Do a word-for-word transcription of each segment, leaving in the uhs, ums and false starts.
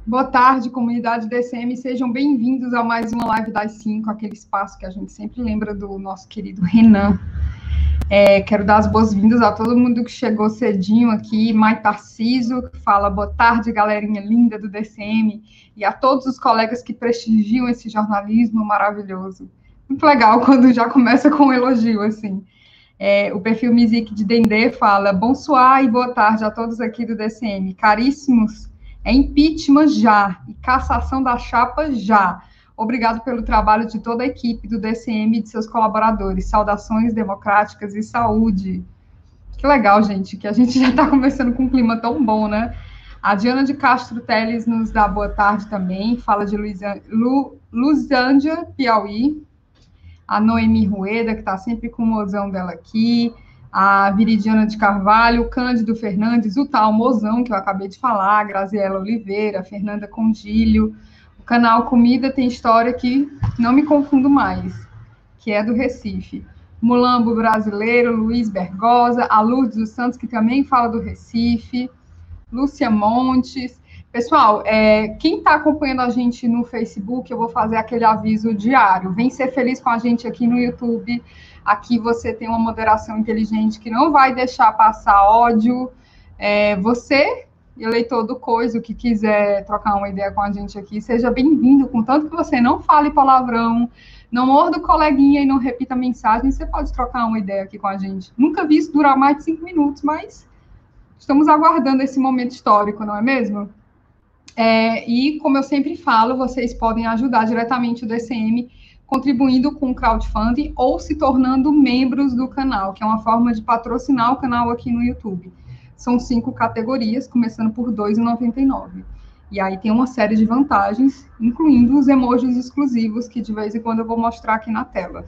Boa tarde, comunidade D C M, sejam bem-vindos a mais uma live das cinco, aquele espaço que a gente sempre lembra do nosso querido Renan. É, quero dar as boas-vindas a todo mundo que chegou cedinho aqui, Mai Tarciso, que fala boa tarde, galerinha linda do D C M, e a todos os colegas que prestigiam esse jornalismo maravilhoso. Muito legal quando já começa com um elogio, assim. É, o perfil Music de Dendê fala, bonsoir e boa tarde a todos aqui do D C M. Caríssimos, é impeachment já, e cassação da chapa já. Obrigado pelo trabalho de toda a equipe do D C M e de seus colaboradores. Saudações democráticas e saúde. Que legal, gente, que a gente já está começando com um clima tão bom, né? A Diana de Castro Teles nos dá boa tarde também, fala de Luzândia, Piauí. A Noemi Rueda, que está sempre com o mozão dela aqui, a Viridiana de Carvalho, o Cândido Fernandes, o tal mozão que eu acabei de falar, a Graziela Oliveira, a Fernanda Condilho, o canal Comida Tem História, que não me confundo mais, que é do Recife. Mulambo Brasileiro, Luiz Bergosa, a Lourdes dos Santos, que também fala do Recife, Lúcia Montes. Pessoal, é, quem está acompanhando a gente no Facebook, eu vou fazer aquele aviso diário. Vem ser feliz com a gente aqui no YouTube. Aqui você tem uma moderação inteligente que não vai deixar passar ódio. É, você, eleitor do Coisa, que quiser trocar uma ideia com a gente aqui, seja bem-vindo. Contanto que você não fale palavrão, não morda o coleguinha e não repita a mensagem, você pode trocar uma ideia aqui com a gente. Nunca vi isso durar mais de cinco minutos, mas estamos aguardando esse momento histórico, não é mesmo? É, e, como eu sempre falo, vocês podem ajudar diretamente o D C M contribuindo com o crowdfunding ou se tornando membros do canal, que é uma forma de patrocinar o canal aqui no YouTube. São cinco categorias, começando por dois reais e noventa e nove centavos. E aí tem uma série de vantagens, incluindo os emojis exclusivos, que de vez em quando eu vou mostrar aqui na tela.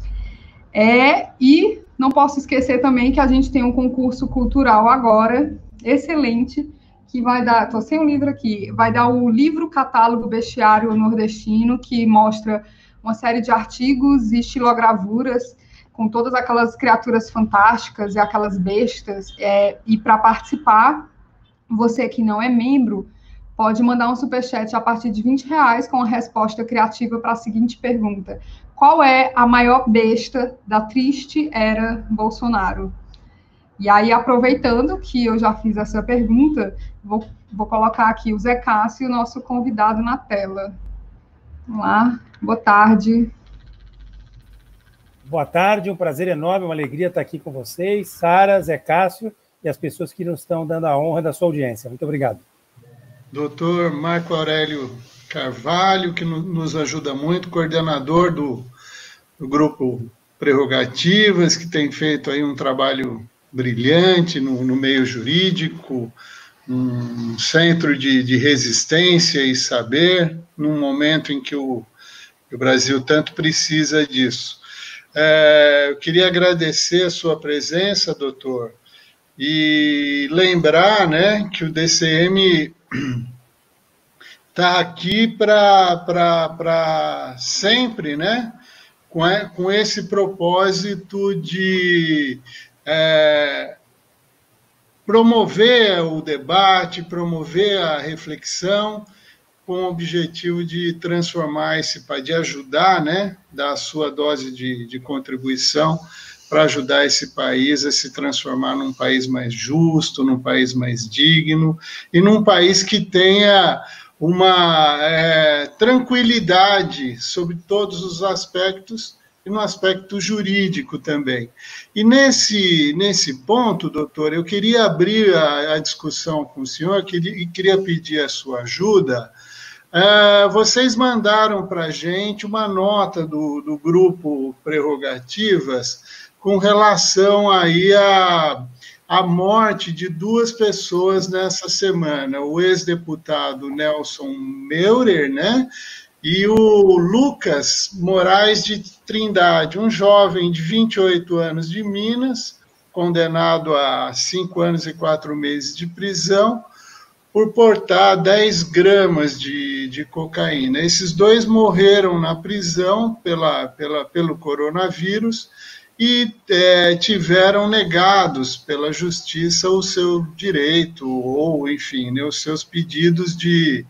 É, e não posso esquecer também que a gente tem um concurso cultural agora, excelente, que vai dar, estou sem o livro aqui, vai dar o livro catálogo bestiário nordestino, que mostra uma série de artigos e estilogravuras com todas aquelas criaturas fantásticas e aquelas bestas. É, e para participar, você que não é membro, pode mandar um superchat a partir de vinte reais com a resposta criativa para a seguinte pergunta: qual é a maior besta da triste era Bolsonaro? E aí, aproveitando que eu já fiz essa pergunta, vou, vou colocar aqui o Zé Cássio, nosso convidado, na tela. Vamos lá, boa tarde. Boa tarde, um prazer enorme, uma alegria estar aqui com vocês, Sara, Zé Cássio e as pessoas que nos estão dando a honra da sua audiência. Muito obrigado. Doutor Marco Aurélio Carvalho, que nos ajuda muito, coordenador do, do grupo Prerrogativas, que tem feito aí um trabalho brilhante no, no meio jurídico, um centro de, de resistência e saber, num momento em que o, que o Brasil tanto precisa disso. É, eu queria agradecer a sua presença, doutor, e lembrar, né, que o D C M está aqui para sempre, né, com, com esse propósito de É, promover o debate, promover a reflexão, com o objetivo de transformar esse país, de ajudar, né, dar a sua dose de, de contribuição para ajudar esse país a se transformar num país mais justo, num país mais digno, e num país que tenha uma é, tranquilidade sobre todos os aspectos, e no aspecto jurídico também. E nesse, nesse ponto, doutor, eu queria abrir a, a discussão com o senhor queria, e queria pedir a sua ajuda. Uh, vocês mandaram para a gente uma nota do, do grupo Prerrogativas com relação aí a, a morte de duas pessoas nessa semana, o ex-deputado Nelson Meurer, né, e o Lucas Moraes de Trindade, um jovem de vinte e oito anos de Minas, condenado a cinco anos e quatro meses de prisão, por portar dez gramas de, de cocaína. Esses dois morreram na prisão pela, pela, pelo coronavírus, e é, tiveram negados pela justiça o seu direito, ou, enfim, né, os seus pedidos de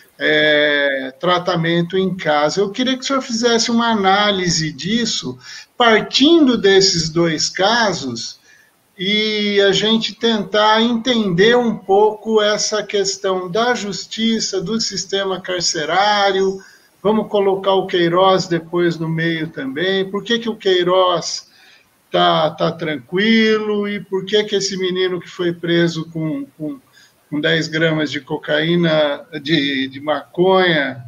é, tratamento em casa. Eu queria que o senhor fizesse uma análise disso, partindo desses dois casos, e a gente tentar entender um pouco essa questão da justiça, do sistema carcerário. Vamos colocar o Queiroz depois no meio também. Por que que o Queiroz Tá, tá tranquilo, e por que que esse menino que foi preso com, com, com dez gramas de cocaína, de, de maconha,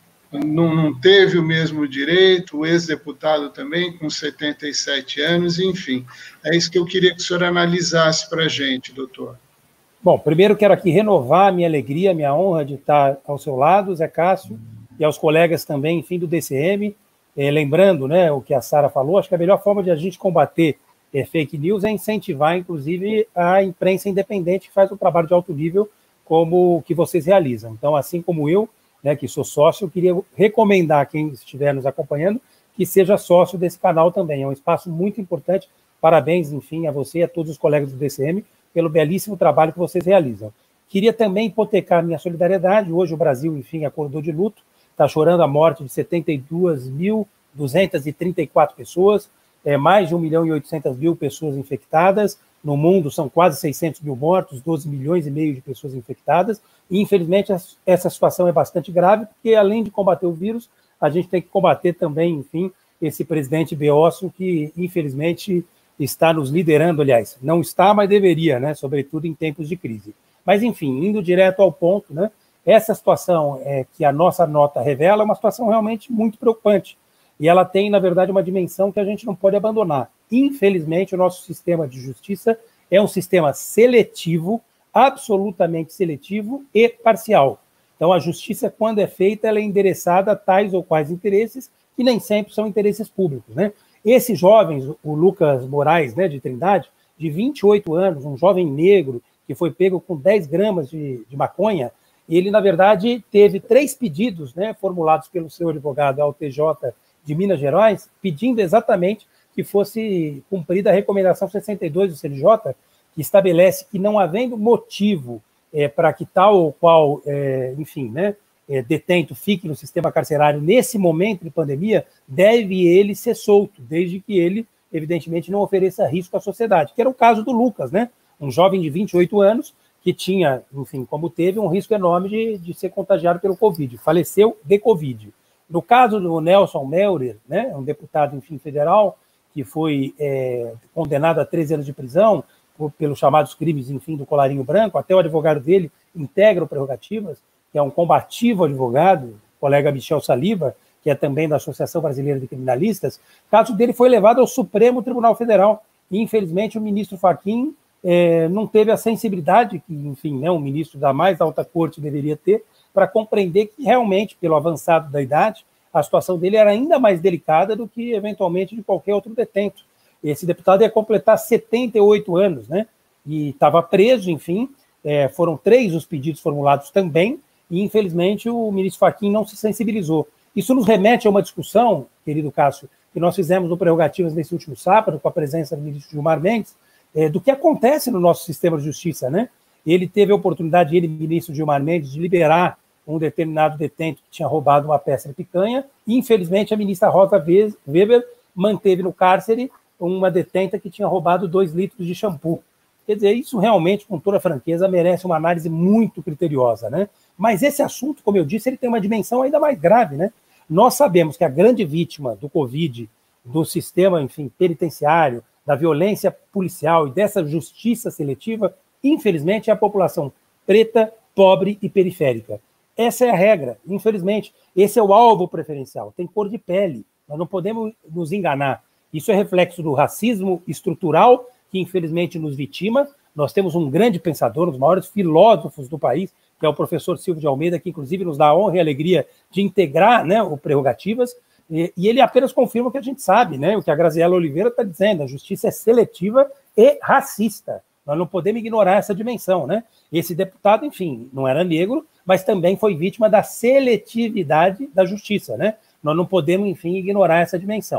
não, não teve o mesmo direito, o ex-deputado também, com setenta e sete anos, enfim. É isso que eu queria que o senhor analisasse para a gente, doutor. Bom, primeiro quero aqui renovar a minha alegria, a minha honra de estar ao seu lado, Zé Cássio, e aos colegas também, enfim, do D C M. É, lembrando, né, o que a Sara falou, acho que a melhor forma de a gente combater é, fake news é incentivar, inclusive, a imprensa independente que faz um trabalho de alto nível como o que vocês realizam. Então, assim como eu, né, que sou sócio, eu queria recomendar a quem estiver nos acompanhando que seja sócio desse canal também. É um espaço muito importante. Parabéns, enfim, a você e a todos os colegas do D C M pelo belíssimo trabalho que vocês realizam. Queria também hipotecar minha solidariedade. Hoje o Brasil, enfim, acordou de luto. Está chorando a morte de setenta e duas mil duzentas e trinta e quatro pessoas, é, mais de um milhão e oitocentas mil pessoas infectadas. No mundo são quase seiscentos mil mortos, doze milhões e meio de pessoas infectadas. E, infelizmente, essa situação é bastante grave, porque, além de combater o vírus, a gente tem que combater também, enfim, esse presidente beócio que, infelizmente, está nos liderando, aliás, não está, mas deveria, né, sobretudo em tempos de crise. Mas, enfim, indo direto ao ponto, né, essa situação é, que a nossa nota revela é uma situação realmente muito preocupante. E ela tem, na verdade, uma dimensão que a gente não pode abandonar. Infelizmente, o nosso sistema de justiça é um sistema seletivo, absolutamente seletivo e parcial. Então, a justiça, quando é feita, ela é endereçada a tais ou quais interesses, que nem sempre são interesses públicos, né? Esses jovens, o Lucas Moraes, né, de Trindade, de vinte e oito anos, um jovem negro que foi pego com dez gramas de, de maconha, ele, na verdade, teve três pedidos, né, formulados pelo seu advogado ao T J de Minas Gerais, pedindo exatamente que fosse cumprida a recomendação sessenta e dois do C N J, que estabelece que, não havendo motivo é, para que tal ou qual, é, enfim, né, é, detento fique no sistema carcerário nesse momento de pandemia, deve ele ser solto, desde que ele, evidentemente, não ofereça risco à sociedade, que era o caso do Lucas, né, um jovem de vinte e oito anos, que tinha, enfim, como teve, um risco enorme de, de ser contagiado pelo Covid, faleceu de Covid. No caso do Nelson Meurer, né, um deputado, enfim, federal, que foi é, condenado a treze anos de prisão por, pelos chamados crimes, enfim, do colarinho branco, até o advogado dele integra o Prerrogativas, que é um combativo advogado, o colega Michel Saliba, que é também da Associação Brasileira de Criminalistas. O caso dele foi levado ao Supremo Tribunal Federal, e, infelizmente, o ministro Fachin É, não teve a sensibilidade que, enfim, né, um ministro da mais alta corte deveria ter para compreender que, realmente, pelo avançado da idade, a situação dele era ainda mais delicada do que, eventualmente, de qualquer outro detento. Esse deputado ia completar setenta e oito anos, né, e estava preso, enfim, é, foram três os pedidos formulados também, e, infelizmente, o ministro Fachin não se sensibilizou. Isso nos remete a uma discussão, querido Cássio, que nós fizemos no Prerrogativas nesse último sábado, com a presença do ministro Gilmar Mendes, É, do que acontece no nosso sistema de justiça, né? Ele teve a oportunidade, ele, ministro Gilmar Mendes, de liberar um determinado detento que tinha roubado uma peça de picanha, e, infelizmente, a ministra Rosa Weber manteve no cárcere uma detenta que tinha roubado dois litros de shampoo. Quer dizer, isso realmente, com toda franqueza, merece uma análise muito criteriosa, né? Mas esse assunto, como eu disse, ele tem uma dimensão ainda mais grave, né? Nós sabemos que a grande vítima do Covid, do sistema, enfim, penitenciário, da violência policial e dessa justiça seletiva, infelizmente, é a população preta, pobre e periférica. Essa é a regra, infelizmente. Esse é o alvo preferencial, tem cor de pele. Nós não podemos nos enganar. Isso é reflexo do racismo estrutural, que infelizmente nos vitima. Nós temos um grande pensador, um dos maiores filósofos do país, que é o professor Silvio de Almeida, que inclusive nos dá a honra e a alegria de integrar, né, o Prerrogativas. E, e ele apenas confirma o que a gente sabe, né? O que a Graziela Oliveira está dizendo, a justiça é seletiva e racista. Nós não podemos ignorar essa dimensão, né? Esse deputado, enfim, não era negro, mas também foi vítima da seletividade da justiça, né? Nós não podemos, enfim, ignorar essa dimensão.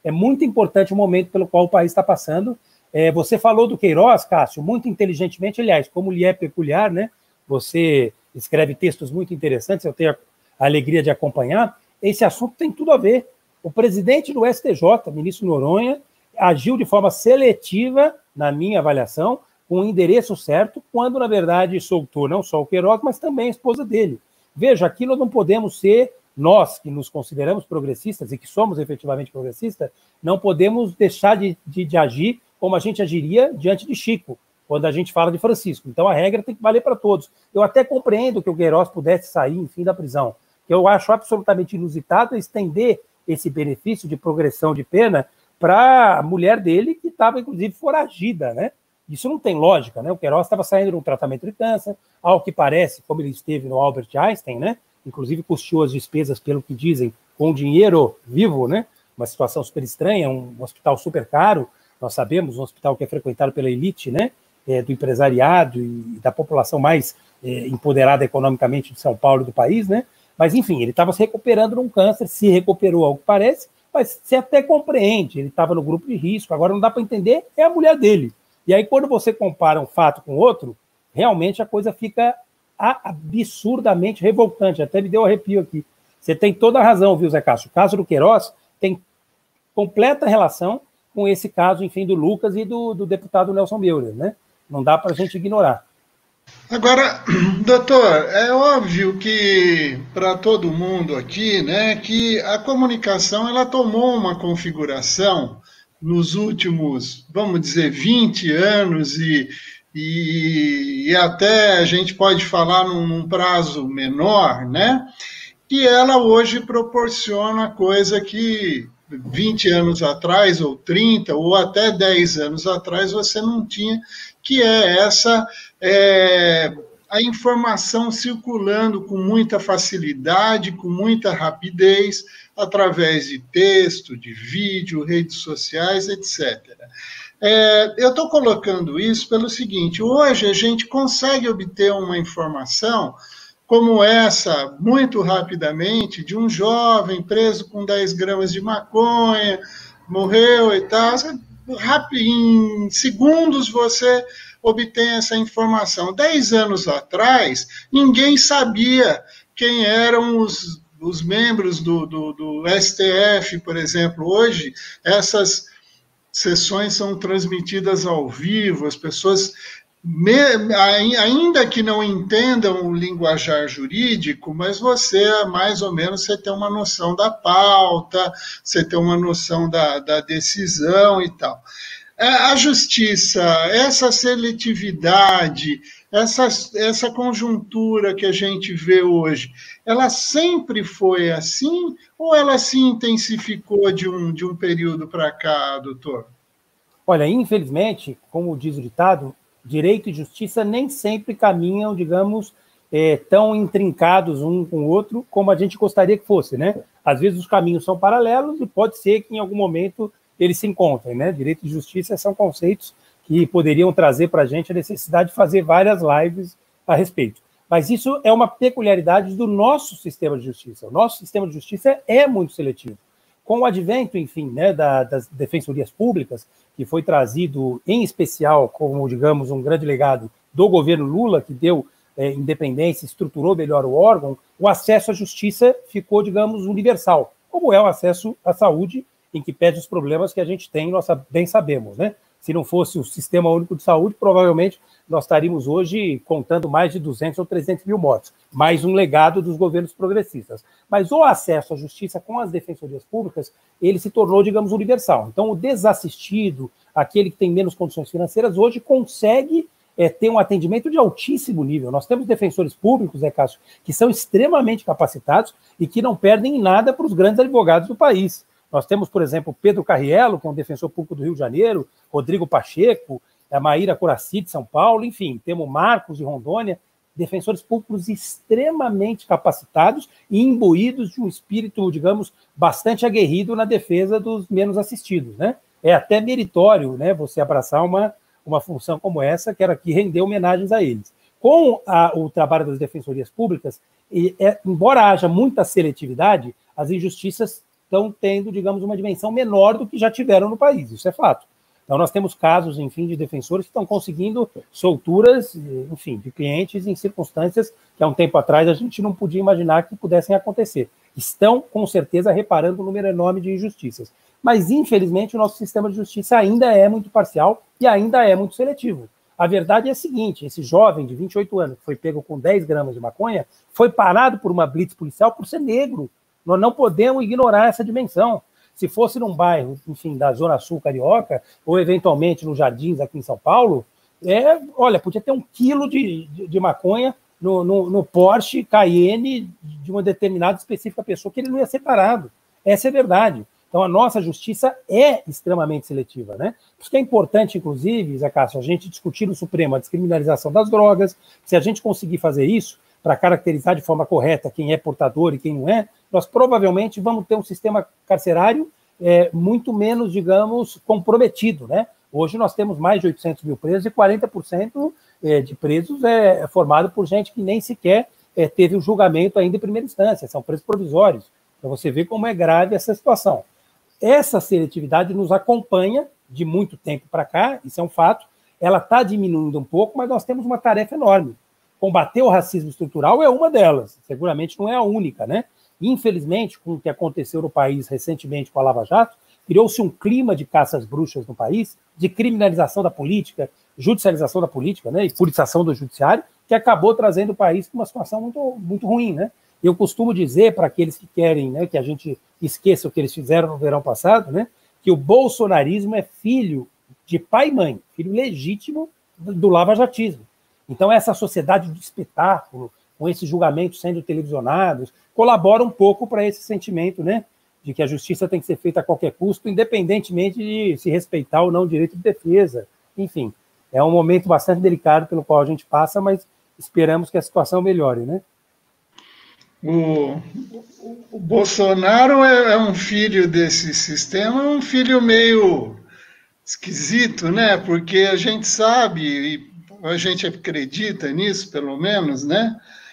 é muito importante o momento pelo qual o país está passando. É, você falou do Queiroz, Cássio, muito inteligentemente, aliás, como lhe é peculiar, né? Você escreve textos muito interessantes, eu tenho a alegria de acompanhar. Esse assunto tem tudo a ver. O presidente do S T J, ministro Noronha, agiu de forma seletiva, na minha avaliação, com o endereço certo, quando, na verdade, soltou não só o Queiroz, mas também a esposa dele. Veja, aqui nós não podemos ser, nós que nos consideramos progressistas e que somos efetivamente progressistas, não podemos deixar de, de, de agir como a gente agiria diante de Chico, quando a gente fala de Francisco. Então, a regra tem que valer para todos. Eu até compreendo que o Queiroz pudesse sair, enfim, da prisão. Eu acho absolutamente inusitado estender esse benefício de progressão de pena para a mulher dele, que estava, inclusive, foragida, né? Isso não tem lógica, né? O Queiroz estava saindo de um tratamento de câncer, ao que parece, como ele esteve no Albert Einstein, né? Inclusive custeou as despesas, pelo que dizem, com dinheiro vivo, né? Uma situação super estranha, um hospital super caro, nós sabemos, um hospital que é frequentado pela elite, né? É, do empresariado e da população mais é, empoderada economicamente de São Paulo e do país, né? Mas, enfim, ele estava se recuperando de um câncer, se recuperou, ao que parece, mas você até compreende, ele estava no grupo de risco, agora não dá para entender, é a mulher dele. E aí, quando você compara um fato com outro, realmente a coisa fica absurdamente revoltante, até me deu um arrepio aqui. Você tem toda a razão, viu, Zé Cássio? O caso do Queiroz tem completa relação com esse caso, enfim, do Lucas e do, do deputado Nelson Meurer, né? Não dá para a gente ignorar. Agora, doutor, é óbvio que para todo mundo aqui, né, que a comunicação ela tomou uma configuração nos últimos, vamos dizer, vinte anos e, e, e até a gente pode falar num, num prazo menor, né, que ela hoje proporciona coisa que vinte anos atrás, ou trinta, ou até dez anos atrás você não tinha, que é essa... É, a informação circulando com muita facilidade, com muita rapidez, através de texto, de vídeo, redes sociais, etcétera. É, eu estou colocando isso pelo seguinte: hoje a gente consegue obter uma informação como essa, muito rapidamente, de um jovem preso com dez gramas de maconha, morreu e tal. Em segundos você obtém essa informação. Dez anos atrás, ninguém sabia quem eram os, os membros do, do, do S T F, por exemplo. Hoje, essas sessões são transmitidas ao vivo, as pessoas, me, ainda que não entendam o linguajar jurídico, mas você, mais ou menos, você tem uma noção da pauta, você tem uma noção da, da decisão e tal. A justiça, essa seletividade, essa, essa conjuntura que a gente vê hoje, ela sempre foi assim ou ela se intensificou de um, de um período para cá, doutor? Olha, infelizmente, como diz o ditado, direito e justiça nem sempre caminham, digamos, é, tão intrincados um com o outro como a gente gostaria que fosse, né? Às vezes os caminhos são paralelos e pode ser que em algum momento eles se encontrem, né? Direito e justiça são conceitos que poderiam trazer para a gente a necessidade de fazer várias lives a respeito. Mas isso é uma peculiaridade do nosso sistema de justiça. O nosso sistema de justiça é muito seletivo. Com o advento, enfim, né, da, das defensorias públicas, que foi trazido em especial como, digamos, um grande legado do governo Lula, que deu é, independência, estruturou melhor o órgão, o acesso à justiça ficou, digamos, universal, como é o acesso à saúde, em que pede os problemas que a gente tem, nós bem sabemos, né? Se não fosse o Sistema Único de Saúde, provavelmente nós estaríamos hoje contando mais de duzentos ou trezentos mil mortos, mais um legado dos governos progressistas. Mas o acesso à justiça com as defensorias públicas, ele se tornou, digamos, universal. Então, o desassistido, aquele que tem menos condições financeiras, hoje consegue é, ter um atendimento de altíssimo nível. Nós temos defensores públicos, né, Cássio, que são extremamente capacitados e que não perdem em nada para os grandes advogados do país. Nós temos, por exemplo, Pedro Carriello, que é um defensor público do Rio de Janeiro, Rodrigo Pacheco, a Maíra Coraci de São Paulo, enfim, temos Marcos de Rondônia, defensores públicos extremamente capacitados e imbuídos de um espírito, digamos, bastante aguerrido na defesa dos menos assistidos, né? É até meritório, né, você abraçar uma, uma função como essa, que era que render homenagens a eles. Com a, o trabalho das defensorias públicas, e, é, embora haja muita seletividade, as injustiças estão tendo, digamos, uma dimensão menor do que já tiveram no país, isso é fato. Então, nós temos casos, enfim, de defensores que estão conseguindo solturas, enfim, de clientes em circunstâncias que há um tempo atrás a gente não podia imaginar que pudessem acontecer. Estão, com certeza, reparando um número enorme de injustiças. Mas, infelizmente, o nosso sistema de justiça ainda é muito parcial e ainda é muito seletivo. A verdade é a seguinte, esse jovem de vinte e oito anos, que foi pego com dez gramas de maconha, foi parado por uma blitz policial por ser negro. Nós não podemos ignorar essa dimensão. Se fosse num bairro, enfim, da Zona Sul Carioca, ou eventualmente nos Jardins aqui em São Paulo, é, olha, podia ter um quilo de, de, de maconha no, no, no Porsche Cayenne de uma determinada específica pessoa, que ele não ia ser parado. Essa é a verdade. Então, a nossa justiça é extremamente seletiva, né? Por isso que é importante, inclusive, Zé Cássio, a gente discutir no Supremo a descriminalização das drogas. Se a gente conseguir fazer isso, para caracterizar de forma correta quem é portador e quem não é, nós provavelmente vamos ter um sistema carcerário é, muito menos, digamos, comprometido, né? Hoje nós temos mais de oitocentos mil presos e quarenta por cento de presos é formado por gente que nem sequer é, teve o julgamento ainda em primeira instância, são presos provisórios. Para você ver como é grave essa situação. Essa seletividade nos acompanha de muito tempo para cá, isso é um fato, ela está diminuindo um pouco, mas nós temos uma tarefa enorme. Combater o racismo estrutural é uma delas, seguramente não é a única, né? Infelizmente, com o que aconteceu no país recentemente com a Lava Jato, criou-se um clima de caças bruxas no país, de criminalização da política, judicialização da política, né, e politização do judiciário, que acabou trazendo o país para uma situação muito, muito ruim, né? Eu costumo dizer para aqueles que querem, né, que a gente esqueça o que eles fizeram no verão passado, né, que o bolsonarismo é filho de pai e mãe, filho legítimo do lavajatismo. Então, essa sociedade do espetáculo, com esses julgamentos sendo televisionados, colabora um pouco para esse sentimento, né, de que a justiça tem que ser feita a qualquer custo, independentemente de se respeitar ou não o direito de defesa. Enfim, é um momento bastante delicado pelo qual a gente passa, mas esperamos que a situação melhore, né? O, o Bolsonaro é, é um filho desse sistema, um filho meio esquisito, né? Porque a gente sabe, e a gente acredita nisso, pelo menos, né?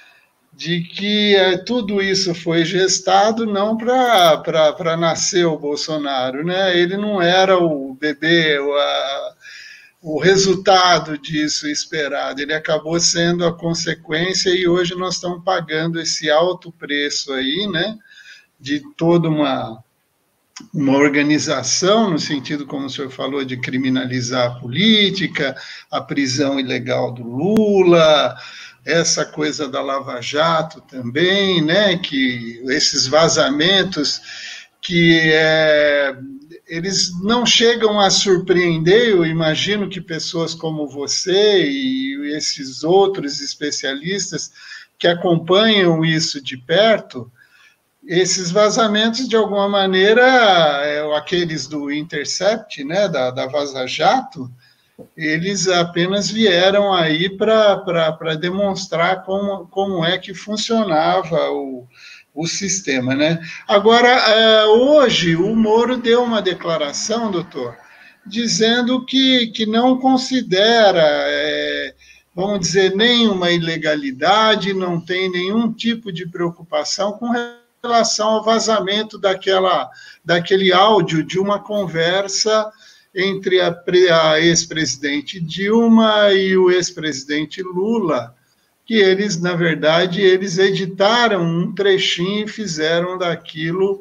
De que é, tudo isso foi gestado não para nascer o Bolsonaro, né? Ele não era o bebê, o, a, o resultado disso esperado, ele acabou sendo a consequência e hoje nós estamos pagando esse alto preço aí, né? De toda uma, uma organização, no sentido, como o senhor falou, de criminalizar a política, a prisão ilegal do Lula, essa coisa da Lava Jato também, né, que esses vazamentos que é, eles não chegam a surpreender, eu imagino que pessoas como você e esses outros especialistas que acompanham isso de perto, esses vazamentos, de alguma maneira, é, aqueles do Intercept, né, da, da Vaza Jato, eles apenas vieram aí para demonstrar como, como é que funcionava o, o sistema, né? Agora, hoje, o Moro deu uma declaração, doutor, dizendo que, que não considera, é, vamos dizer, nenhuma ilegalidade, não tem nenhum tipo de preocupação com relação ao vazamento daquela, daquele áudio de uma conversa entre a, a ex-presidente Dilma e o ex-presidente Lula, que eles, na verdade, eles editaram um trechinho e fizeram daquilo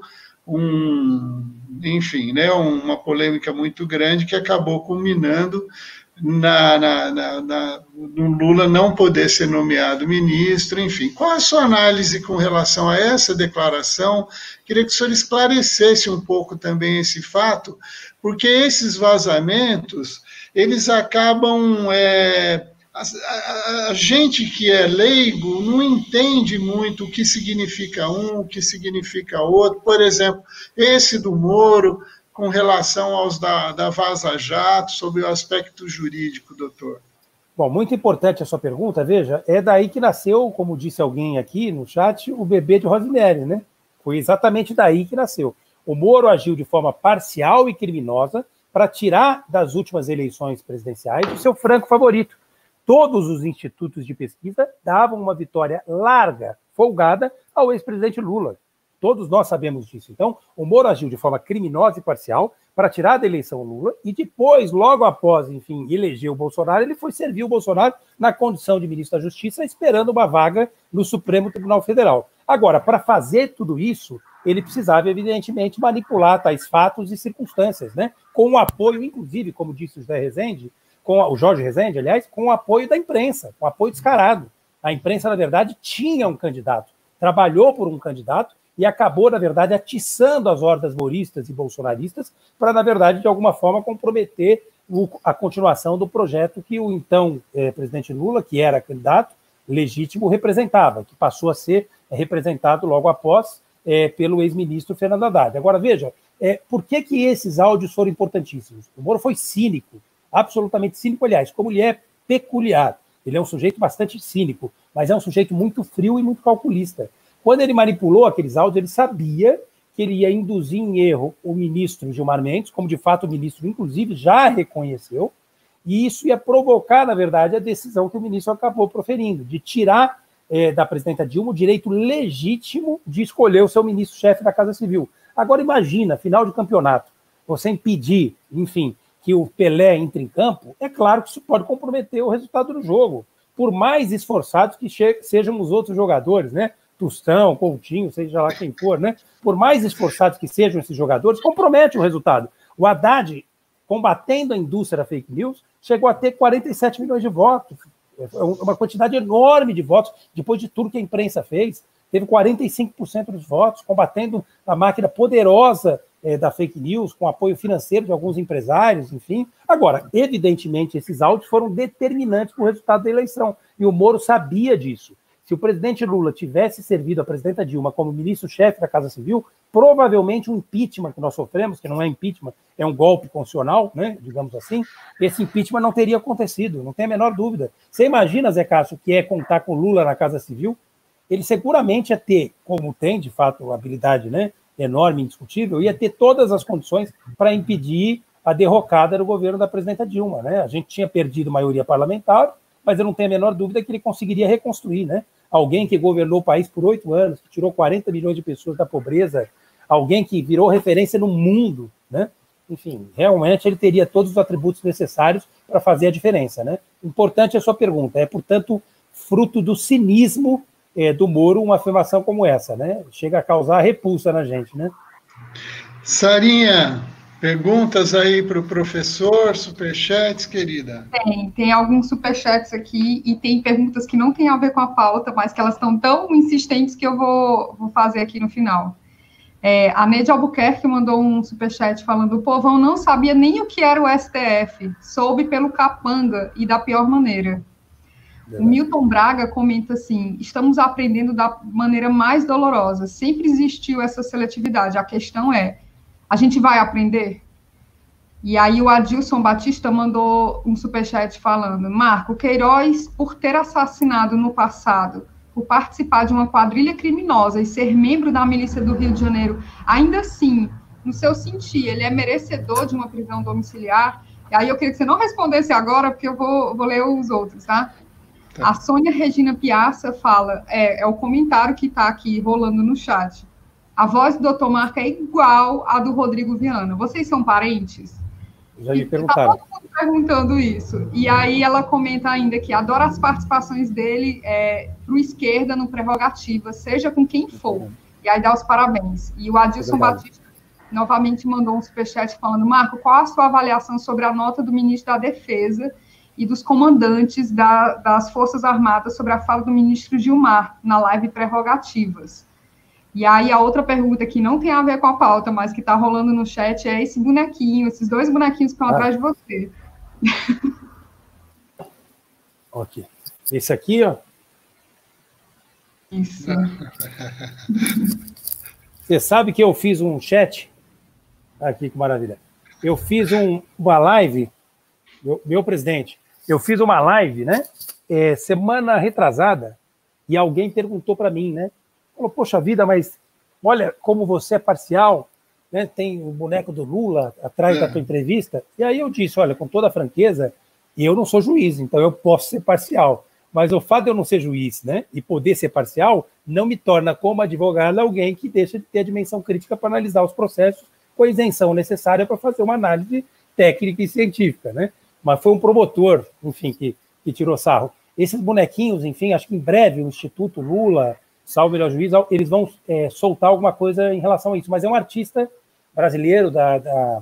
um, enfim, né, uma polêmica muito grande que acabou culminando na, na, na, na, no Lula não poder ser nomeado ministro, enfim. Qual a sua análise com relação a essa declaração? Queria que o senhor esclarecesse um pouco também esse fato, porque esses vazamentos, eles acabam... É, a, a, a gente que é leigo não entende muito o que significa um, o que significa outro. Por exemplo, esse do Moro, com relação aos da, da Vaza Jato, sobre o aspecto jurídico, doutor. Bom, muito importante a sua pergunta, veja, é daí que nasceu, como disse alguém aqui no chat, o bebê de Rosemary, né? Foi exatamente daí que nasceu. O Moro agiu de forma parcial e criminosa para tirar das últimas eleições presidenciais o seu franco favorito. Todos os institutos de pesquisa davam uma vitória larga, folgada, ao ex-presidente Lula. Todos nós sabemos disso. Então, o Moro agiu de forma criminosa e parcial para tirar da eleição o Lula e depois, logo após, enfim, eleger o Bolsonaro, ele foi servir o Bolsonaro na condição de ministro da Justiça, esperando uma vaga no Supremo Tribunal Federal. Agora, para fazer tudo isso, ele precisava, evidentemente, manipular tais fatos e circunstâncias, né? Com o apoio, inclusive, como disse o José Rezende, com o Jorge Rezende, aliás, com o apoio da imprensa, com o apoio descarado. A imprensa, na verdade, tinha um candidato, trabalhou por um candidato e acabou, na verdade, atiçando as hordas moristas e bolsonaristas para, na verdade, de alguma forma, comprometer o, a continuação do projeto que o então eh, presidente Lula, que era candidato legítimo, representava, que passou a ser representado logo após eh, pelo ex-ministro Fernando Haddad. Agora, veja, eh, por que, que esses áudios foram importantíssimos? O Moro foi cínico, absolutamente cínico, aliás, como ele é peculiar. Ele é um sujeito bastante cínico, mas é um sujeito muito frio e muito calculista. Quando ele manipulou aqueles áudios, ele sabia que ele ia induzir em erro o ministro Gilmar Mendes, como de fato o ministro, inclusive, já reconheceu, e isso ia provocar, na verdade, a decisão que o ministro acabou proferindo, de tirar eh, da presidenta Dilma o direito legítimo de escolher o seu ministro-chefe da Casa Civil. Agora imagina, final de campeonato, você impedir, enfim, que o Pelé entre em campo, é claro que isso pode comprometer o resultado do jogo, por mais esforçados que sejam os outros jogadores, né? Tostão, Coutinho, seja lá quem for, né? Por mais esforçados que sejam esses jogadores, compromete o resultado. O Haddad, combatendo a indústria da fake news, chegou a ter quarenta e sete milhões de votos. É uma quantidade enorme de votos, depois de tudo que a imprensa fez. Teve quarenta e cinco por cento dos votos, combatendo a máquina poderosa é, da fake news, com apoio financeiro de alguns empresários, enfim. Agora, evidentemente, esses áudios foram determinantes para o resultado da eleição, e o Moro sabia disso. Se o presidente Lula tivesse servido a presidenta Dilma como ministro-chefe da Casa Civil, provavelmente o impeachment que nós sofremos, que não é impeachment, é um golpe constitucional, né, digamos assim, esse impeachment não teria acontecido, não tem a menor dúvida. Você imagina, Zé Cássio, o que é contar com Lula na Casa Civil? Ele seguramente ia ter, como tem, de fato, habilidade, né, enorme, indiscutível, ia ter todas as condições para impedir a derrocada do governo da presidenta Dilma, né? A gente tinha perdido maioria parlamentar, mas eu não tenho a menor dúvida que ele conseguiria reconstruir, né? Alguém que governou o país por oito anos, que tirou quarenta milhões de pessoas da pobreza, alguém que virou referência no mundo, né? Enfim, realmente ele teria todos os atributos necessários para fazer a diferença, né? Importante a sua pergunta, é, portanto, fruto do cinismo é, do Moro uma afirmação como essa, né? Chega a causar repulsa na gente, né? Sarinha, perguntas aí para o professor, superchats, querida? Tem, tem alguns superchats aqui e tem perguntas que não tem a ver com a pauta, mas que elas estão tão insistentes que eu vou, vou fazer aqui no final. É, a Neide Albuquerque mandou um superchat falando: o povão não sabia nem o que era o S T F, soube pelo capanga e da pior maneira. É. O Milton Braga comenta assim: estamos aprendendo da maneira mais dolorosa, sempre existiu essa seletividade, a questão é, a gente vai aprender? E aí o Adilson Batista mandou um superchat falando: Marco, Queiroz, por ter assassinado no passado, por participar de uma quadrilha criminosa e ser membro da milícia do Rio de Janeiro, ainda assim, no seu sentir, ele é merecedor de uma prisão domiciliar? E aí eu queria que você não respondesse agora, porque eu vou, vou ler os outros, tá? Tá. A Sônia Regina Piazza fala, é, é o comentário que está aqui rolando no chat: a voz do doutor Marco é igual à do Rodrigo Viana. Vocês são parentes? Já me perguntaram. Tá todo mundo perguntando isso. E aí ela comenta ainda que adora as participações dele é, pro esquerda no Prerrogativa, seja com quem for. E aí dá os parabéns. E o Adilson Batista novamente mandou um superchat falando: Marco, qual a sua avaliação sobre a nota do ministro da Defesa e dos comandantes da, das Forças Armadas sobre a fala do ministro Gilmar na live Prerrogativas? E aí a outra pergunta que não tem a ver com a pauta, mas que está rolando no chat, é esse bonequinho, esses dois bonequinhos que estão ah. atrás de você. Ok. Esse aqui, ó. Isso. Você sabe que eu fiz um chat? Aqui, que maravilha. Eu fiz um, uma live, meu, meu presidente, eu fiz uma live, né? É, semana retrasada, e alguém perguntou para mim, né? Falou: poxa vida, mas olha como você é parcial, né? Tem o boneco do Lula atrás é. da tua entrevista. E aí eu disse: olha, com toda a franqueza, eu não sou juiz, então eu posso ser parcial. mas o fato de eu não ser juiz, né, e poder ser parcial, não me torna, como advogado, alguém que deixa de ter a dimensão crítica para analisar os processos com a isenção necessária para fazer uma análise técnica e científica, né? Mas foi um promotor, enfim, que, que tirou sarro. Esses bonequinhos, enfim, acho que em breve o Instituto Lula, Salve Melhor Juiz, eles vão é, soltar alguma coisa em relação a isso, mas é um artista brasileiro da, da,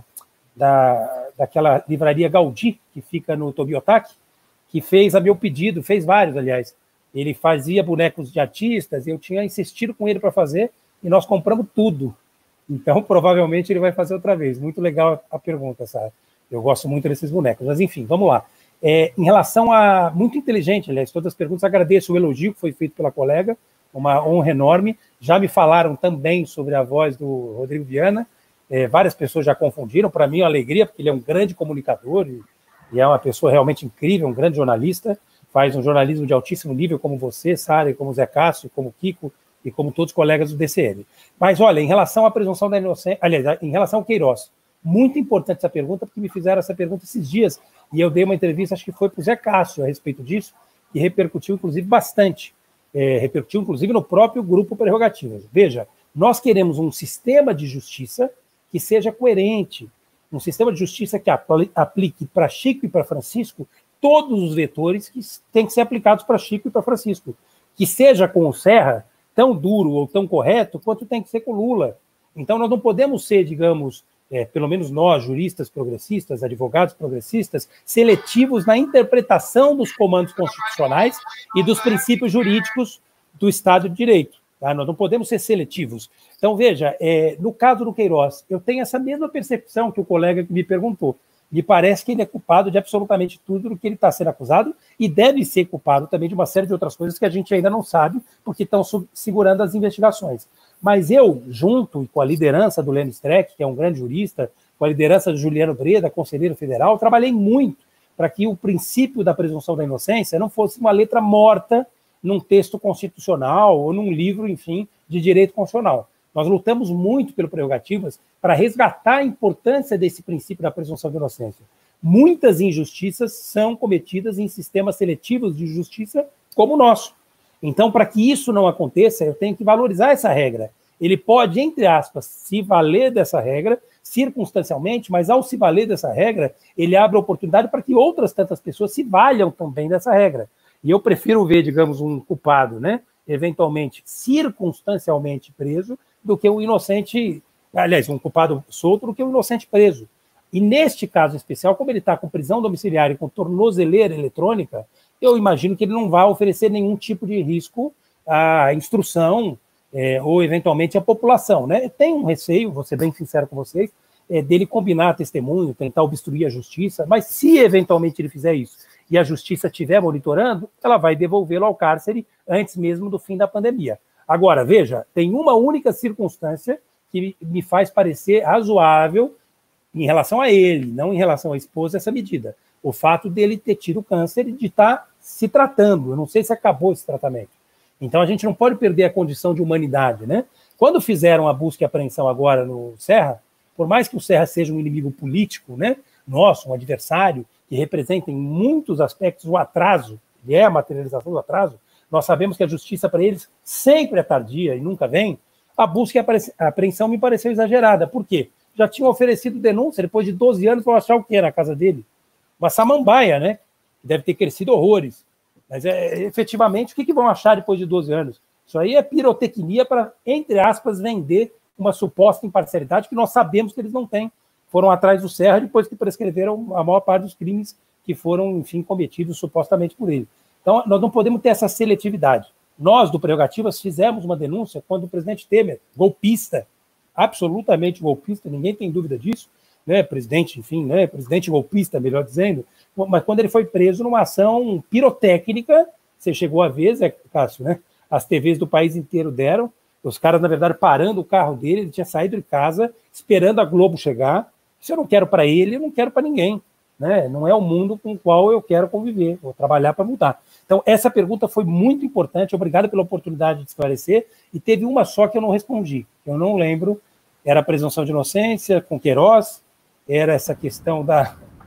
da, daquela livraria Gaudí, que fica no Tobiotaki, que fez a meu pedido, fez vários, aliás. Ele fazia bonecos de artistas, eu tinha insistido com ele para fazer, e nós compramos tudo. Então, provavelmente, ele vai fazer outra vez. Muito legal a pergunta, Sara. Eu gosto muito desses bonecos. Mas, enfim, vamos lá. É, em relação a... Muito inteligente, aliás, todas as perguntas. Agradeço o elogio que foi feito pela colega, uma honra enorme. Já me falaram também sobre a voz do Rodrigo Viana. É, várias pessoas já confundiram. Para mim, é uma alegria, porque ele é um grande comunicador e, e é uma pessoa realmente incrível, um grande jornalista. Faz um jornalismo de altíssimo nível, como você, Sara, como o Zé Cássio, como o Kiko, e como todos os colegas do D C M. Mas, olha, em relação à presunção da inocência, aliás, em relação ao Queiroz, muito importante essa pergunta, porque me fizeram essa pergunta esses dias, e eu dei uma entrevista, acho que foi para o Zé Cássio, a respeito disso, e repercutiu, inclusive, bastante. É, repercutiu, inclusive, no próprio grupo Prerrogativas. Veja, nós queremos um sistema de justiça que seja coerente, um sistema de justiça que aplique para Chico e para Francisco todos os vetores que têm que ser aplicados para Chico e para Francisco. Que seja com o Serra tão duro ou tão correto quanto tem que ser com Lula. Então, nós não podemos ser, digamos, é, pelo menos nós, juristas progressistas, advogados progressistas, seletivos na interpretação dos comandos constitucionais e dos princípios jurídicos do Estado de Direito. Tá? Nós não podemos ser seletivos. Então, veja, é, no caso do Queiroz, eu tenho essa mesma percepção que o colega me perguntou. Me parece que ele é culpado de absolutamente tudo do que ele está sendo acusado e deve ser culpado também de uma série de outras coisas que a gente ainda não sabe, porque estão segurando as investigações. Mas eu, junto com a liderança do Lênin Streck, que é um grande jurista, com a liderança do Juliano Breda, conselheiro federal, trabalhei muito para que o princípio da presunção da inocência não fosse uma letra morta num texto constitucional ou num livro, enfim, de direito constitucional. Nós lutamos muito pelo Prerrogativas para resgatar a importância desse princípio da presunção de inocência. Muitas injustiças são cometidas em sistemas seletivos de justiça como o nosso. Então, para que isso não aconteça, eu tenho que valorizar essa regra. Ele pode, entre aspas, se valer dessa regra, circunstancialmente, mas ao se valer dessa regra, ele abre a oportunidade para que outras tantas pessoas se valham também dessa regra. E eu prefiro ver, digamos, um culpado, né, eventualmente circunstancialmente preso, do que um inocente, aliás, um culpado solto, do que um inocente preso. E neste caso especial, como ele está com prisão domiciliar e com tornozeleira eletrônica, eu imagino que ele não vai oferecer nenhum tipo de risco à instrução é, ou, eventualmente, à população. Né? Tem um receio, vou ser bem sincero com vocês, é, dele combinar testemunho, tentar obstruir a justiça, mas se, eventualmente, ele fizer isso e a justiça estiver monitorando, ela vai devolvê-lo ao cárcere antes mesmo do fim da pandemia. Agora, veja, tem uma única circunstância que me faz parecer razoável em relação a ele, não em relação à esposa, essa medida. O fato dele ter tido câncer e de estar se tratando. Eu não sei se acabou esse tratamento. Então, a gente não pode perder a condição de humanidade, né? Quando fizeram a busca e apreensão agora no Serra, por mais que o Serra seja um inimigo político, né, nosso, um adversário, que representa em muitos aspectos o atraso, e é a materialização do atraso, nós sabemos que a justiça para eles sempre é tardia e nunca vem, a busca e a apreensão me pareceu exagerada. Por quê? Já tinham oferecido denúncia, depois de doze anos, vão achar o quê na casa dele? Uma samambaia, né? Deve ter crescido horrores. Mas, é, efetivamente, o que, que vão achar depois de doze anos? Isso aí é pirotecnia para, entre aspas, vender uma suposta imparcialidade que nós sabemos que eles não têm. Foram atrás do Serra depois que prescreveram a maior parte dos crimes que foram, enfim, cometidos supostamente por ele. Então, nós não podemos ter essa seletividade. Nós, do Prerrogativas, fizemos uma denúncia quando o presidente Temer, golpista, absolutamente golpista, ninguém tem dúvida disso, né, presidente, enfim, né, presidente golpista, melhor dizendo, mas quando ele foi preso numa ação pirotécnica, você chegou a ver, Zé Cássio, né, as T Vs do país inteiro deram, os caras, na verdade, parando o carro dele, ele tinha saído de casa, esperando a Globo chegar. Se eu não quero para ele, eu não quero para ninguém. Né? Não é o mundo com o qual eu quero conviver, vou trabalhar para mudar. Então, essa pergunta foi muito importante, obrigado pela oportunidade de esclarecer, e teve uma só que eu não respondi, eu não lembro, era a presunção de inocência com Queiroz, era essa questão da,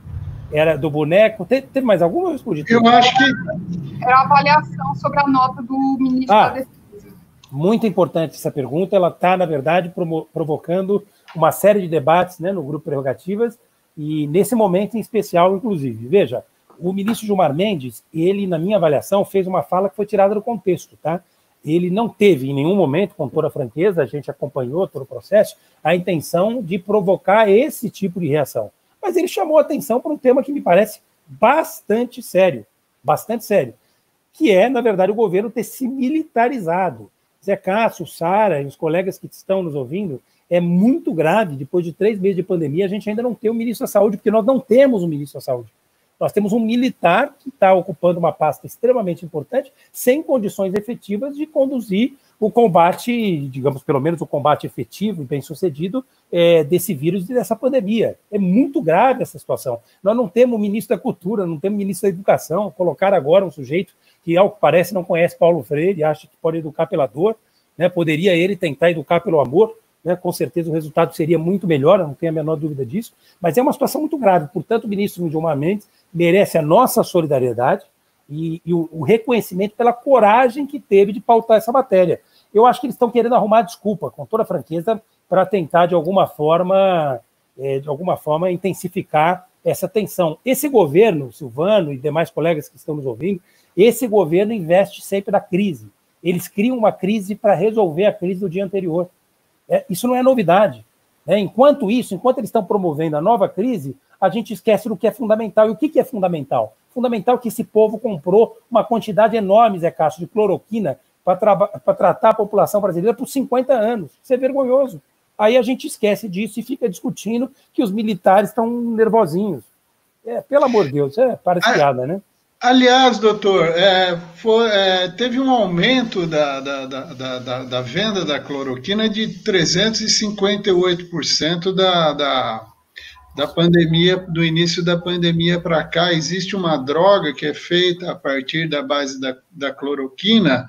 Era do boneco. Teve, teve mais alguma? Eu respondi tudo. Eu acho que... Era a avaliação sobre a nota do ministro ah, da Defesa. Muito importante essa pergunta. Ela está, na verdade, promo- provocando uma série de debates, né, no Grupo Prerrogativas, e nesse momento em especial, inclusive. Veja, o ministro Gilmar Mendes, ele, na minha avaliação, fez uma fala que foi tirada do contexto, tá? Ele não teve, em nenhum momento, com toda a franqueza, a gente acompanhou todo o processo, a intenção de provocar esse tipo de reação. Mas ele chamou a atenção para um tema que me parece bastante sério, bastante sério, que é, na verdade, o governo ter se militarizado. Zé Cássio, Sara e os colegas que estão nos ouvindo, é muito grave, depois de três meses de pandemia, a gente ainda não tem um ministro da Saúde, porque nós não temos um ministro da Saúde. Nós temos um militar que está ocupando uma pasta extremamente importante, sem condições efetivas de conduzir o combate, digamos, pelo menos o combate efetivo e bem-sucedido é, desse vírus e dessa pandemia. É muito grave essa situação. Nós não temos ministro da Cultura, não temos ministro da Educação. Colocar agora um sujeito que, ao que parece, não conhece Paulo Freire, acha que pode educar pela dor, né? Poderia ele tentar educar pelo amor, né? Com certeza o resultado seria muito melhor, eu não tenho a menor dúvida disso, mas é uma situação muito grave. Portanto, o ministro Gilmar Mendes merece a nossa solidariedade e, e o, o reconhecimento pela coragem que teve de pautar essa matéria. Eu acho que eles estão querendo arrumar desculpa, com toda a franqueza, para tentar, de alguma forma, é, de alguma forma, intensificar essa tensão. Esse governo, Silvano e demais colegas que estão nos ouvindo, esse governo investe sempre na crise. Eles criam uma crise para resolver a crise do dia anterior. É, isso não é novidade. Né? Enquanto isso, enquanto eles estão promovendo a nova crise, a gente esquece do que é fundamental. E o que, que é fundamental? Fundamental que esse povo comprou uma quantidade enorme, Zé Cássio, de cloroquina para tra tratar a população brasileira por cinquenta anos. Isso é vergonhoso. Aí a gente esquece disso e fica discutindo que os militares estão nervosinhos. É, pelo amor de Deus, é, parece piada, né? Aliás, doutor, é, foi, é, teve um aumento da, da, da, da, da venda da cloroquina de trezentos e cinquenta e oito por cento da, da, da pandemia, do início da pandemia para cá. Existe uma droga que é feita a partir da base da, da cloroquina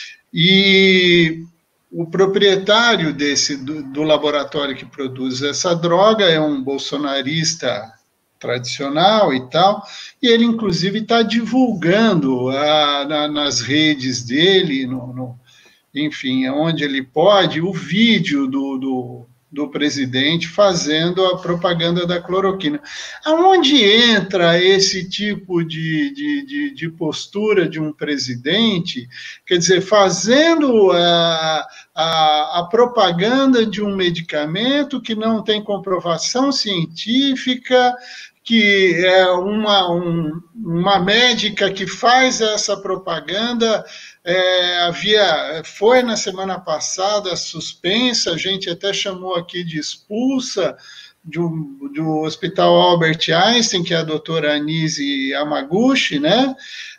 e o proprietário desse, do, do laboratório que produz essa droga é um bolsonarista tradicional e tal, e ele, inclusive, está divulgando a, na, nas redes dele, no, no, enfim, onde ele pode, o vídeo do, do, do presidente fazendo a propaganda da cloroquina. Aonde entra esse tipo de, de, de, de postura de um presidente, quer dizer, fazendo a, a, a propaganda de um medicamento que não tem comprovação científica, que é uma, um, uma médica que faz essa propaganda, é, havia, foi na semana passada suspensa, a gente até chamou aqui de expulsa do, do Hospital Albert Einstein, que é a doutora Anise Yamaguchi, né?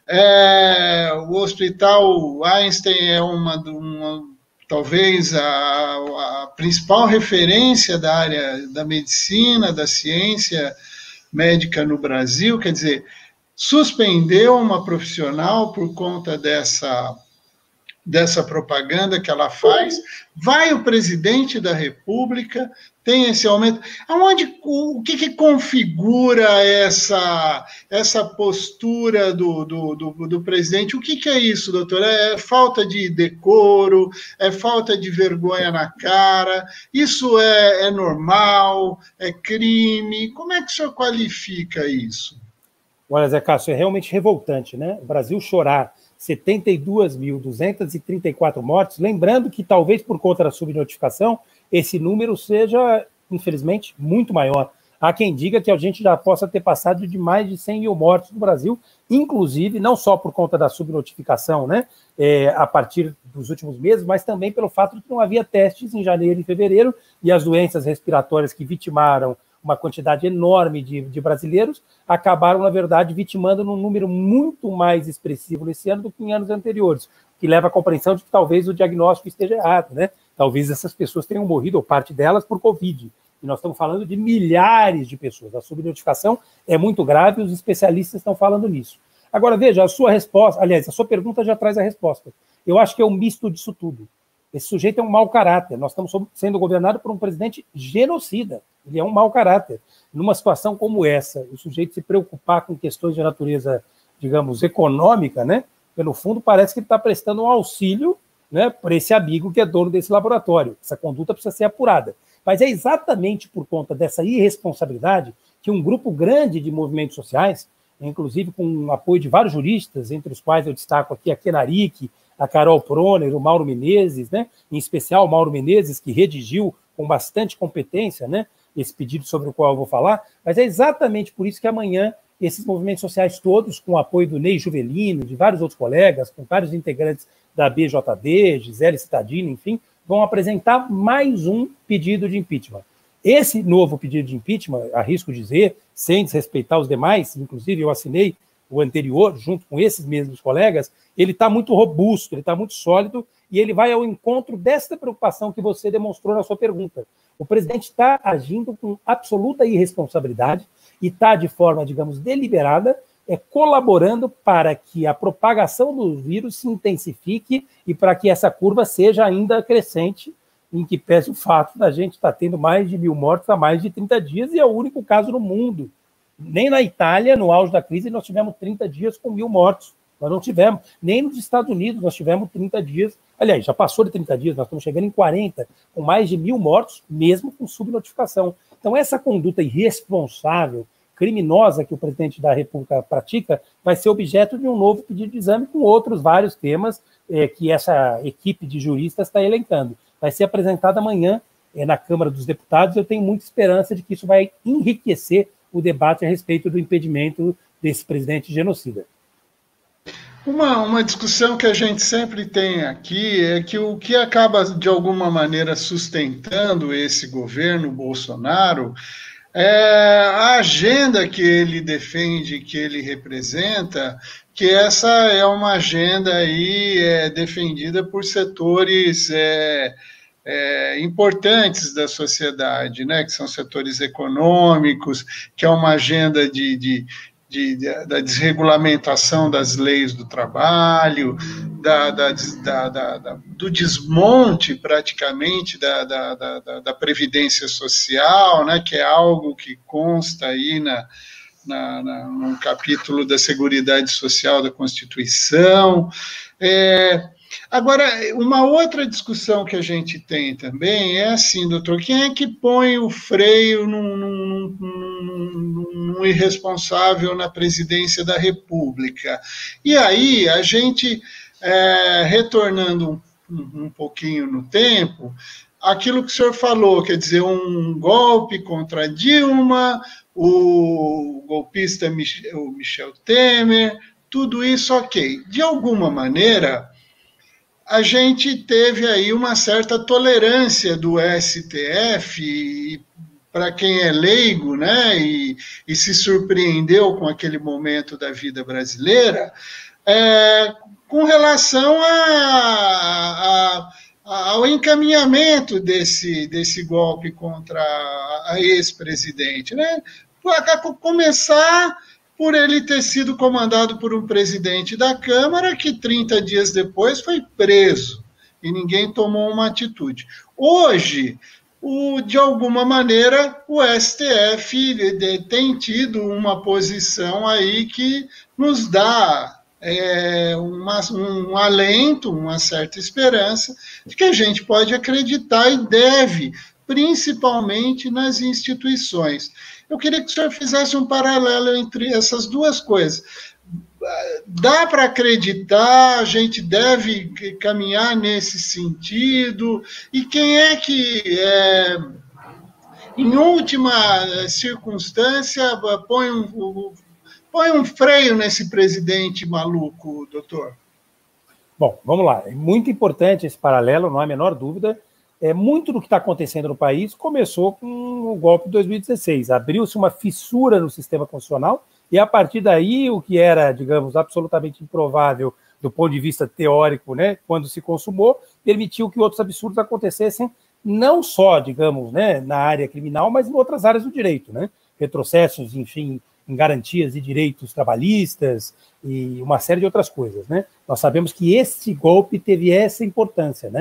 É, o Hospital Einstein é uma, uma talvez a, a principal referência da área da medicina, da ciência médica no Brasil, quer dizer, suspendeu uma profissional por conta dessa, dessa propaganda que ela faz, vai o presidente da República, tem esse aumento. Aonde, o que, que configura essa, essa postura do, do, do, do presidente? O que, que é isso, doutor? É falta de decoro? É falta de vergonha na cara? Isso é, é normal? É crime? Como é que o senhor qualifica isso? Olha, Zé Cássio, é realmente revoltante, né? O Brasil chorar setenta e duas mil duzentas e trinta e quatro mortes, lembrando que talvez por conta da subnotificação, esse número seja, infelizmente, muito maior. Há quem diga que a gente já possa ter passado de mais de cem mil mortes no Brasil, inclusive, não só por conta da subnotificação, né, é, a partir dos últimos meses, mas também pelo fato de que não havia testes em janeiro e fevereiro, e as doenças respiratórias que vitimaram uma quantidade enorme de, de brasileiros, acabaram, na verdade, vitimando num número muito mais expressivo nesse ano do que em anos anteriores, que leva à compreensão de que talvez o diagnóstico esteja errado, né? Talvez essas pessoas tenham morrido, ou parte delas, por Covid. E nós estamos falando de milhares de pessoas. A subnotificação é muito grave, os especialistas estão falando nisso. Agora, veja, a sua resposta, aliás, a sua pergunta já traz a resposta. Eu acho que é um misto disso tudo. esse sujeito é um mau caráter, nós estamos sendo governados por um presidente genocida, ele é um mau caráter. Numa situação como essa, o sujeito se preocupar com questões de natureza, digamos, econômica, né? Porque, no fundo, parece que ele está prestando um auxílio, né, para esse amigo que é dono desse laboratório. Essa conduta precisa ser apurada. Mas é exatamente por conta dessa irresponsabilidade que um grupo grande de movimentos sociais, inclusive com o apoio de vários juristas, entre os quais eu destaco aqui a Kenaric, a Carol Proner, o Mauro Menezes, né, em especial o Mauro Menezes, que redigiu com bastante competência, né, esse pedido sobre o qual eu vou falar, mas é exatamente por isso que amanhã esses movimentos sociais todos, com o apoio do Ney Juvelino, de vários outros colegas, com vários integrantes da B J D, Gisele Cittadini, enfim, vão apresentar mais um pedido de impeachment. Esse novo pedido de impeachment, arrisco dizer, sem desrespeitar os demais, inclusive eu assinei o anterior, junto com esses mesmos colegas, ele está muito robusto, ele está muito sólido, e ele vai ao encontro dessa preocupação que você demonstrou na sua pergunta. O presidente está agindo com absoluta irresponsabilidade e está, de forma, digamos, deliberada, é, colaborando para que a propagação do vírus se intensifique e para que essa curva seja ainda crescente, em que pese o fato da gente estar tendo mais de mil mortos há mais de trinta dias, e é o único caso no mundo. Nem na Itália, no auge da crise, nós tivemos trinta dias com mil mortos. Nós não tivemos. Nem nos Estados Unidos nós tivemos trinta dias. Aliás, já passou de trinta dias, nós estamos chegando em quarenta, com mais de mil mortos, mesmo com subnotificação. Então, essa conduta irresponsável, criminosa que o presidente da República pratica, vai ser objeto de um novo pedido de exame com outros vários temas eh, que essa equipe de juristas está elencando. Vai ser apresentado amanhã eh, na Câmara dos Deputados. Eu tenho muita esperança de que isso vai enriquecer o debate a respeito do impedimento desse presidente genocida. Uma, uma discussão que a gente sempre tem aqui é que o que acaba, de alguma maneira, sustentando esse governo Bolsonaro é a agenda que ele defende, que ele representa, que essa é uma agenda aí, é, defendida por setores é, é, importantes da sociedade, né, que são setores econômicos, que é uma agenda de... de De, de, da desregulamentação das leis do trabalho, da, da, da, da, da, do desmonte, praticamente, da, da, da, da previdência social, né, que é algo que consta aí na, na, na, no capítulo da Seguridade Social da Constituição. É, agora, uma outra discussão que a gente tem também é assim, doutor, quem é que põe o freio num, num, num, num irresponsável na presidência da República? E aí, a gente, é, retornando um, um pouquinho no tempo, aquilo que o senhor falou, quer dizer, um golpe contra Dilma, o golpista Michel, o Michel Temer, tudo isso ok. De alguma maneira, a gente teve aí uma certa tolerância do S T F, para quem é leigo, né, e, e se surpreendeu com aquele momento da vida brasileira, é, com relação a, a, ao encaminhamento desse, desse golpe contra a ex-presidente, né? A começar por ele ter sido comandado por um presidente da Câmara que trinta dias depois foi preso e ninguém tomou uma atitude. Hoje, o, de alguma maneira, o S T F tem tido uma posição aí que nos dá é, uma, um alento, uma certa esperança de que a gente pode acreditar e deve, principalmente nas instituições. Eu queria que o senhor fizesse um paralelo entre essas duas coisas. Dá para acreditar, a gente deve caminhar nesse sentido, e quem é que, é, em última circunstância, põe um, põe um freio nesse presidente maluco, doutor? Bom, vamos lá. É muito importante esse paralelo, não há a menor dúvida. É, muito do que está acontecendo no país começou com o golpe de dois mil e dezesseis. Abriu-se uma fissura no sistema constitucional e, a partir daí, o que era, digamos, absolutamente improvável do ponto de vista teórico, né, quando se consumou, permitiu que outros absurdos acontecessem, não só, digamos, né, na área criminal, mas em outras áreas do direito, né? Retrocessos, enfim, em garantias de direitos trabalhistas e uma série de outras coisas, né? Nós sabemos que esse golpe teve essa importância, né?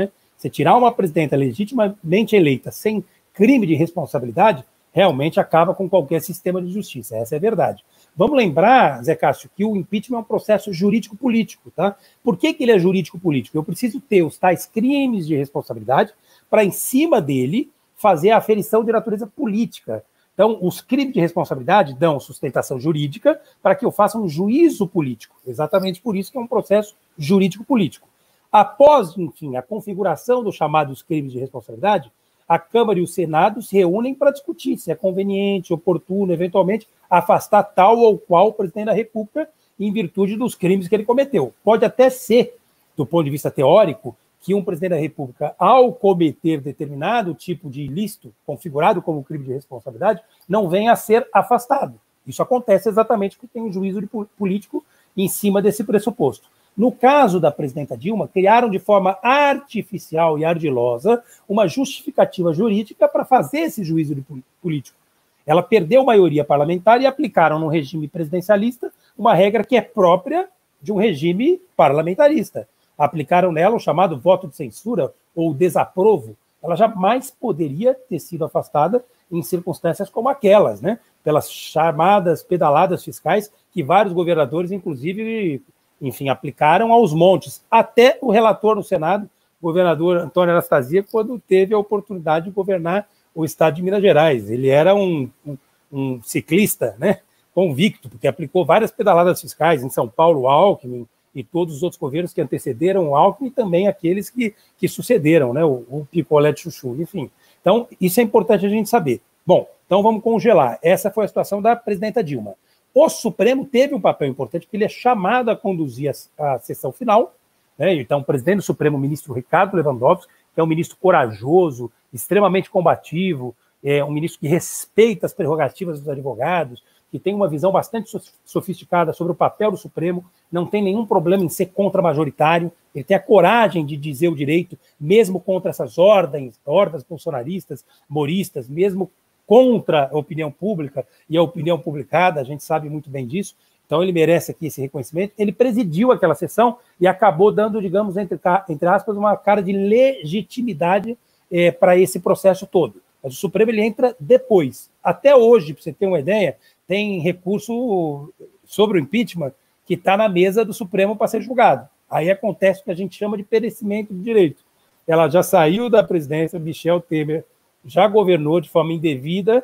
Você tirar uma presidenta legitimamente eleita sem crime de responsabilidade, realmente acaba com qualquer sistema de justiça. Essa é a verdade. Vamos lembrar, Zé Cássio, que o impeachment é um processo jurídico-político, tá? Por que que ele é jurídico-político? Eu preciso ter os tais crimes de responsabilidade para, em cima dele, fazer a aferição de natureza política. Então, os crimes de responsabilidade dão sustentação jurídica para que eu faça um juízo político. Exatamente por isso que é um processo jurídico-político. Após, enfim, a configuração dos chamados crimes de responsabilidade, a Câmara e o Senado se reúnem para discutir se é conveniente, oportuno, eventualmente, afastar tal ou qual presidente da República em virtude dos crimes que ele cometeu. Pode até ser, do ponto de vista teórico, que um presidente da República, ao cometer determinado tipo de ilícito, configurado como crime de responsabilidade, não venha a ser afastado. Isso acontece exatamente porque tem um juízo de político em cima desse pressuposto. No caso da presidenta Dilma, criaram de forma artificial e ardilosa uma justificativa jurídica para fazer esse juízo de político. Ela perdeu a maioria parlamentar e aplicaram no regime presidencialista uma regra que é própria de um regime parlamentarista. Aplicaram nela o chamado voto de censura ou desaprovo. Ela jamais poderia ter sido afastada em circunstâncias como aquelas, né? Pelas chamadas pedaladas fiscais que vários governadores, inclusive, enfim, aplicaram aos montes. Até o relator no Senado, o governador Antônio Anastasia, quando teve a oportunidade de governar o estado de Minas Gerais. Ele era um, um, um ciclista, né, convicto, porque aplicou várias pedaladas fiscais em São Paulo, o Alckmin, e todos os outros governos que antecederam o Alckmin, e também aqueles que, que sucederam, né, o, o picolé de chuchu, enfim. Então, isso é importante a gente saber. Bom, então vamos congelar. Essa foi a situação da presidenta Dilma. O Supremo teve um papel importante, porque ele é chamado a conduzir a, a sessão final, né? Então, o presidente do Supremo, o ministro Ricardo Lewandowski, que é um ministro corajoso, extremamente combativo, é um ministro que respeita as prerrogativas dos advogados, que tem uma visão bastante sofisticada sobre o papel do Supremo, não tem nenhum problema em ser contra-majoritário, ele tem a coragem de dizer o direito, mesmo contra essas ordens, ordens bolsonaristas, moristas, mesmo contra a opinião pública e a opinião publicada, a gente sabe muito bem disso, então ele merece aqui esse reconhecimento. Ele presidiu aquela sessão e acabou dando, digamos, entre, entre aspas, uma cara de legitimidade é, para esse processo todo. Mas o Supremo ele entra depois. Até hoje, para você ter uma ideia, tem recurso sobre o impeachment que está na mesa do Supremo para ser julgado. Aí acontece o que a gente chama de perecimento do direito. Ela já saiu da presidência, Michel Temer já governou de forma indevida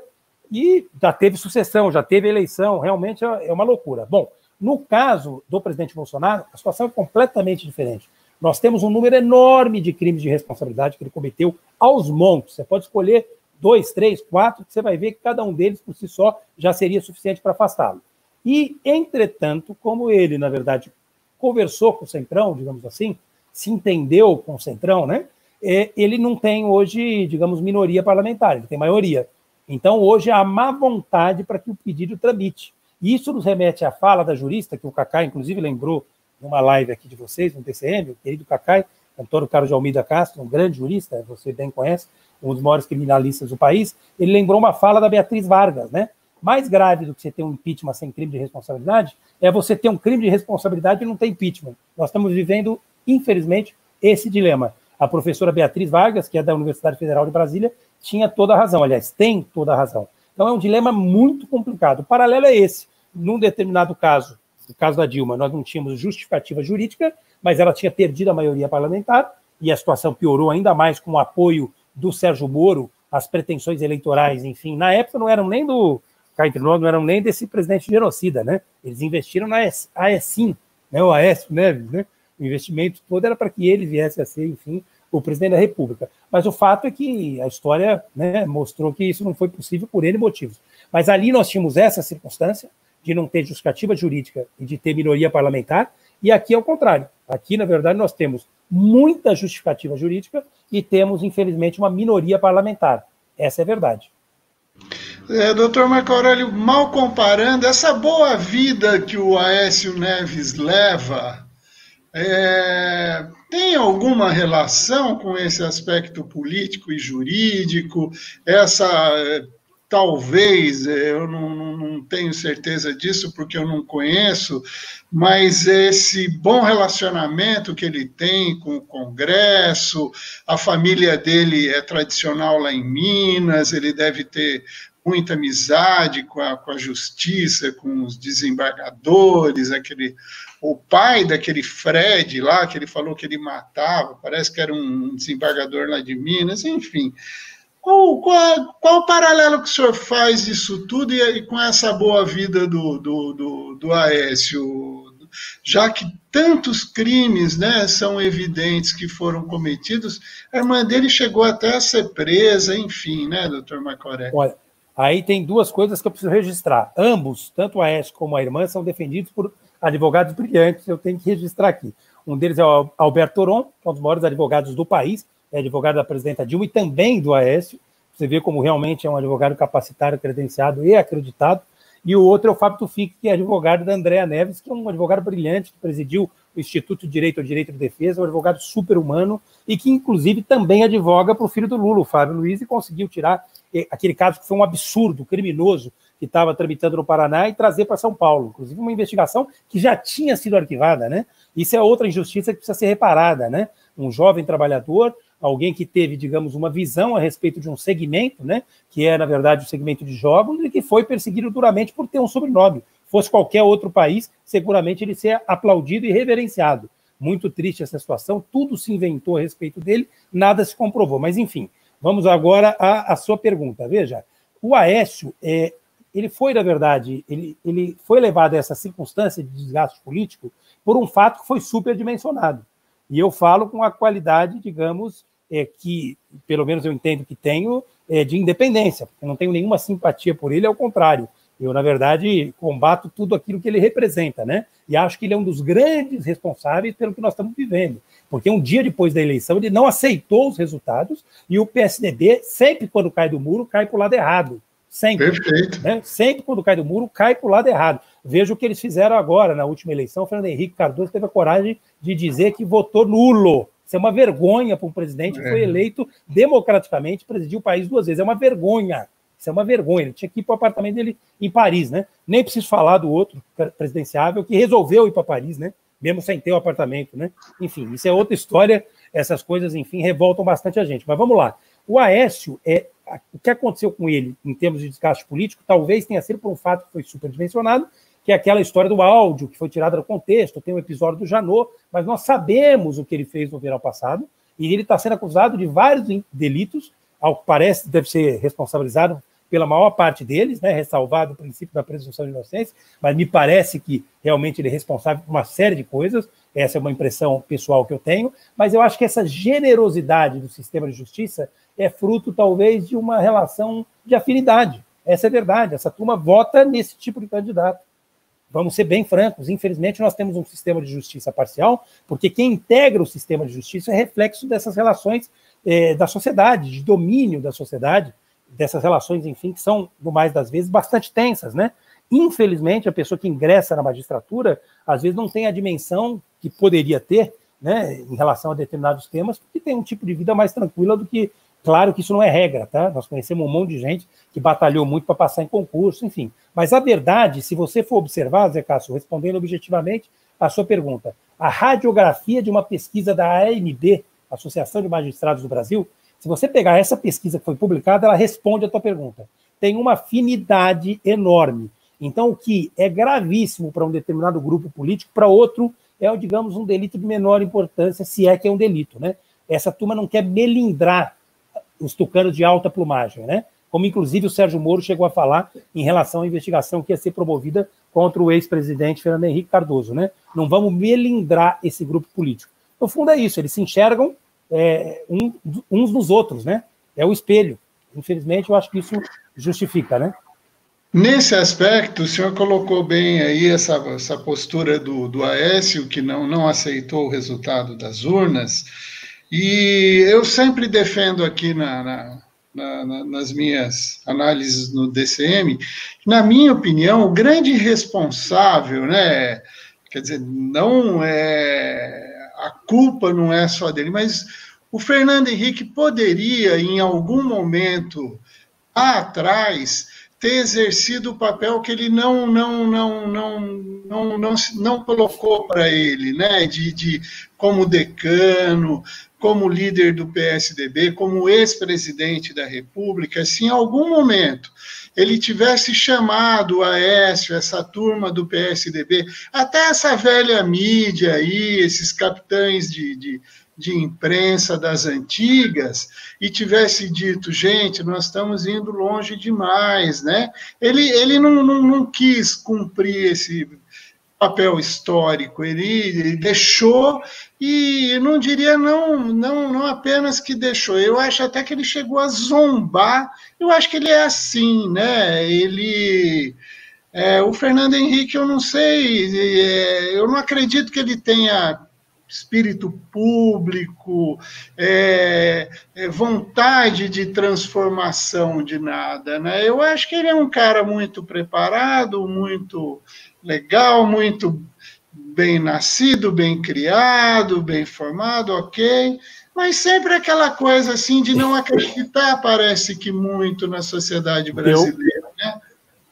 e já teve sucessão, já teve eleição, realmente é uma loucura. Bom, no caso do presidente Bolsonaro, a situação é completamente diferente. Nós temos um número enorme de crimes de responsabilidade que ele cometeu aos montes. Você pode escolher dois, três, quatro, que você vai ver que cada um deles, por si só, já seria suficiente para afastá-lo. E, entretanto, como ele, na verdade, conversou com o Centrão, digamos assim, se entendeu com o Centrão, né? Ele não tem hoje, digamos, minoria parlamentar, ele tem maioria. Então, hoje, há má vontade para que o pedido tramite. E isso nos remete à fala da jurista, que o Cacai, inclusive, lembrou numa live aqui de vocês, no T C M, o querido Cacai, Antônio Carlos de Almeida Castro, um grande jurista, você bem conhece, um dos maiores criminalistas do país, ele lembrou uma fala da Beatriz Vargas, né? Mais grave do que você ter um impeachment sem crime de responsabilidade é você ter um crime de responsabilidade e não ter impeachment. Nós estamos vivendo, infelizmente, esse dilema. A professora Beatriz Vargas, que é da Universidade Federal de Brasília, tinha toda a razão, aliás, tem toda a razão. Então é um dilema muito complicado. O paralelo é esse. Num determinado caso, no caso da Dilma, nós não tínhamos justificativa jurídica, mas ela tinha perdido a maioria parlamentar, e a situação piorou ainda mais com o apoio do Sérgio Moro às pretensões eleitorais, enfim. Na época não eram nem do, cá entre nós, não eram nem desse presidente genocida, né? Eles investiram na AECIM, né? O Aécio Neves, né? O investimento todo era para que ele viesse a ser, enfim, o presidente da República. Mas o fato é que a história, né, mostrou que isso não foi possível por N motivos. Mas ali nós tínhamos essa circunstância de não ter justificativa jurídica e de ter minoria parlamentar, e aqui é o contrário. Aqui, na verdade, nós temos muita justificativa jurídica e temos, infelizmente, uma minoria parlamentar. Essa é a verdade. É, doutor Marco Aurélio, mal comparando, essa boa vida que o Aécio Neves leva, é, tem alguma relação com esse aspecto político e jurídico, essa talvez, eu não, não tenho certeza disso porque eu não conheço, mas esse bom relacionamento que ele tem com o Congresso, a família dele é tradicional lá em Minas, ele deve ter muita amizade com a, com a justiça, com os desembargadores, aquele, o pai daquele Fred lá, que ele falou que ele matava, parece que era um desembargador lá de Minas, enfim. Qual, qual, qual o paralelo que o senhor faz disso tudo e, e com essa boa vida do, do, do, do Aécio? Já que tantos crimes, né, são evidentes que foram cometidos, a irmã dele chegou até a ser presa, enfim, né, doutor Marcoré? Olha, aí tem duas coisas que eu preciso registrar. Ambos, tanto o Aécio como a irmã, são defendidos por advogados brilhantes, eu tenho que registrar aqui. Um deles é o Alberto Toron, que é um dos maiores advogados do país, é advogado da presidenta Dilma e também do Aécio. Você vê como realmente é um advogado capacitado, credenciado e acreditado. E o outro é o Fábio Tufik, que é advogado da Andréa Neves, que é um advogado brilhante, que presidiu o Instituto de Direito ao Direito de Defesa, um advogado super-humano, e que, inclusive, também advoga para o filho do Lula, o Fábio Luiz, e conseguiu tirar aquele caso que foi um absurdo, criminoso, que estava tramitando no Paraná e trazer para São Paulo. Inclusive, uma investigação que já tinha sido arquivada, né? Isso é outra injustiça que precisa ser reparada, né? Um jovem trabalhador, alguém que teve, digamos, uma visão a respeito de um segmento, né, que é, na verdade, o segmento de jogos, e que foi perseguido duramente por ter um sobrenome. Fosse qualquer outro país, seguramente ele seria aplaudido e reverenciado. Muito triste essa situação, tudo se inventou a respeito dele, nada se comprovou. Mas, enfim, vamos agora à, à sua pergunta. Veja, o Aécio, é, ele foi, na verdade, ele, ele foi levado a essa circunstância de desgaste político por um fato que foi superdimensionado. E eu falo com a qualidade, digamos, é, que, pelo menos eu entendo que tenho, é, de independência, porque eu não tenho nenhuma simpatia por ele, ao contrário. Eu, na verdade, combato tudo aquilo que ele representa, né? E acho que ele é um dos grandes responsáveis pelo que nós estamos vivendo. Porque um dia depois da eleição, ele não aceitou os resultados e o P S D B, sempre quando cai do muro, cai para o lado errado. Sempre. Perfeito. Né? Sempre quando cai do muro, cai para o lado errado. Veja o que eles fizeram agora, na última eleição. O Fernando Henrique Cardoso teve a coragem de dizer que votou nulo. Isso é uma vergonha para um presidente que foi eleito democraticamente, presidiu o país duas vezes. É uma vergonha. Isso é uma vergonha. Ele tinha que ir para o apartamento dele em Paris, né? Nem preciso falar do outro presidenciável que resolveu ir para Paris, né? Mesmo sem ter o apartamento, né? Enfim, isso é outra história. Essas coisas, enfim, revoltam bastante a gente. Mas vamos lá. O Aécio, é, o que aconteceu com ele em termos de desgaste político, talvez tenha sido por um fato que foi superdimensionado, que é aquela história do áudio que foi tirada do contexto, tem um episódio do Janot, mas nós sabemos o que ele fez no verão passado, e ele está sendo acusado de vários delitos, ao que parece deve ser responsabilizado pela maior parte deles, né, ressalvado o princípio da presunção de inocência, mas me parece que realmente ele é responsável por uma série de coisas, essa é uma impressão pessoal que eu tenho, mas eu acho que essa generosidade do sistema de justiça é fruto, talvez, de uma relação de afinidade. Essa é verdade, essa turma vota nesse tipo de candidato. Vamos ser bem francos, infelizmente nós temos um sistema de justiça parcial, porque quem integra o sistema de justiça é reflexo dessas relações eh, da sociedade, de domínio da sociedade, dessas relações, enfim, que são, no mais das vezes, bastante tensas, né? Infelizmente, a pessoa que ingressa na magistratura, às vezes não tem a dimensão que poderia ter, né, em relação a determinados temas, porque tem um tipo de vida mais tranquila do que... Claro que isso não é regra, tá? Nós conhecemos um monte de gente que batalhou muito para passar em concurso, enfim. Mas a verdade, se você for observar, Zé Cássio, respondendo objetivamente a sua pergunta, a radiografia de uma pesquisa da A M B, Associação de Magistrados do Brasil, se você pegar essa pesquisa que foi publicada, ela responde a tua pergunta. Tem uma afinidade enorme. Então, o que é gravíssimo para um determinado grupo político, para outro, é, digamos, um delito de menor importância, se é que é um delito, né? Essa turma não quer melindrar os tucanos de alta plumagem, né? Como, inclusive, o Sérgio Moro chegou a falar em relação à investigação que ia ser promovida contra o ex-presidente Fernando Henrique Cardoso, né? Não vamos melindrar esse grupo político. No fundo é isso, eles se enxergam é, um, uns nos outros, né? É o espelho. Infelizmente, eu acho que isso justifica, né? Nesse aspecto, o senhor colocou bem aí essa, essa postura do, do Aécio, que não, não aceitou o resultado das urnas, e eu sempre defendo aqui na, na, na, nas minhas análises no D C M, na minha opinião, o grande responsável, né, quer dizer, não é, a culpa não é só dele, mas o Fernando Henrique poderia, em algum momento, lá atrás, ter exercido o papel que ele não não não não não não, não colocou para ele, né? De, de como decano, como líder do P S D B, como ex-presidente da República, se em algum momento ele tivesse chamado o Aécio, essa turma do P S D B, até essa velha mídia aí, esses capitães de, de de imprensa das antigas, e tivesse dito, gente, nós estamos indo longe demais, né? Ele, ele não, não, não quis cumprir esse papel histórico, ele, ele deixou, e não diria não, não, não apenas que deixou, eu acho até que ele chegou a zombar, eu acho que ele é assim, né? Ele... É, o Fernando Henrique, eu não sei, é, eu não acredito que ele tenha espírito público, é, é, vontade de transformação de nada, né? Eu acho que ele é um cara muito preparado, muito legal, muito bem nascido, bem criado, bem formado, ok, mas sempre aquela coisa assim de não acreditar, parece que muito na sociedade brasileira, deu, né?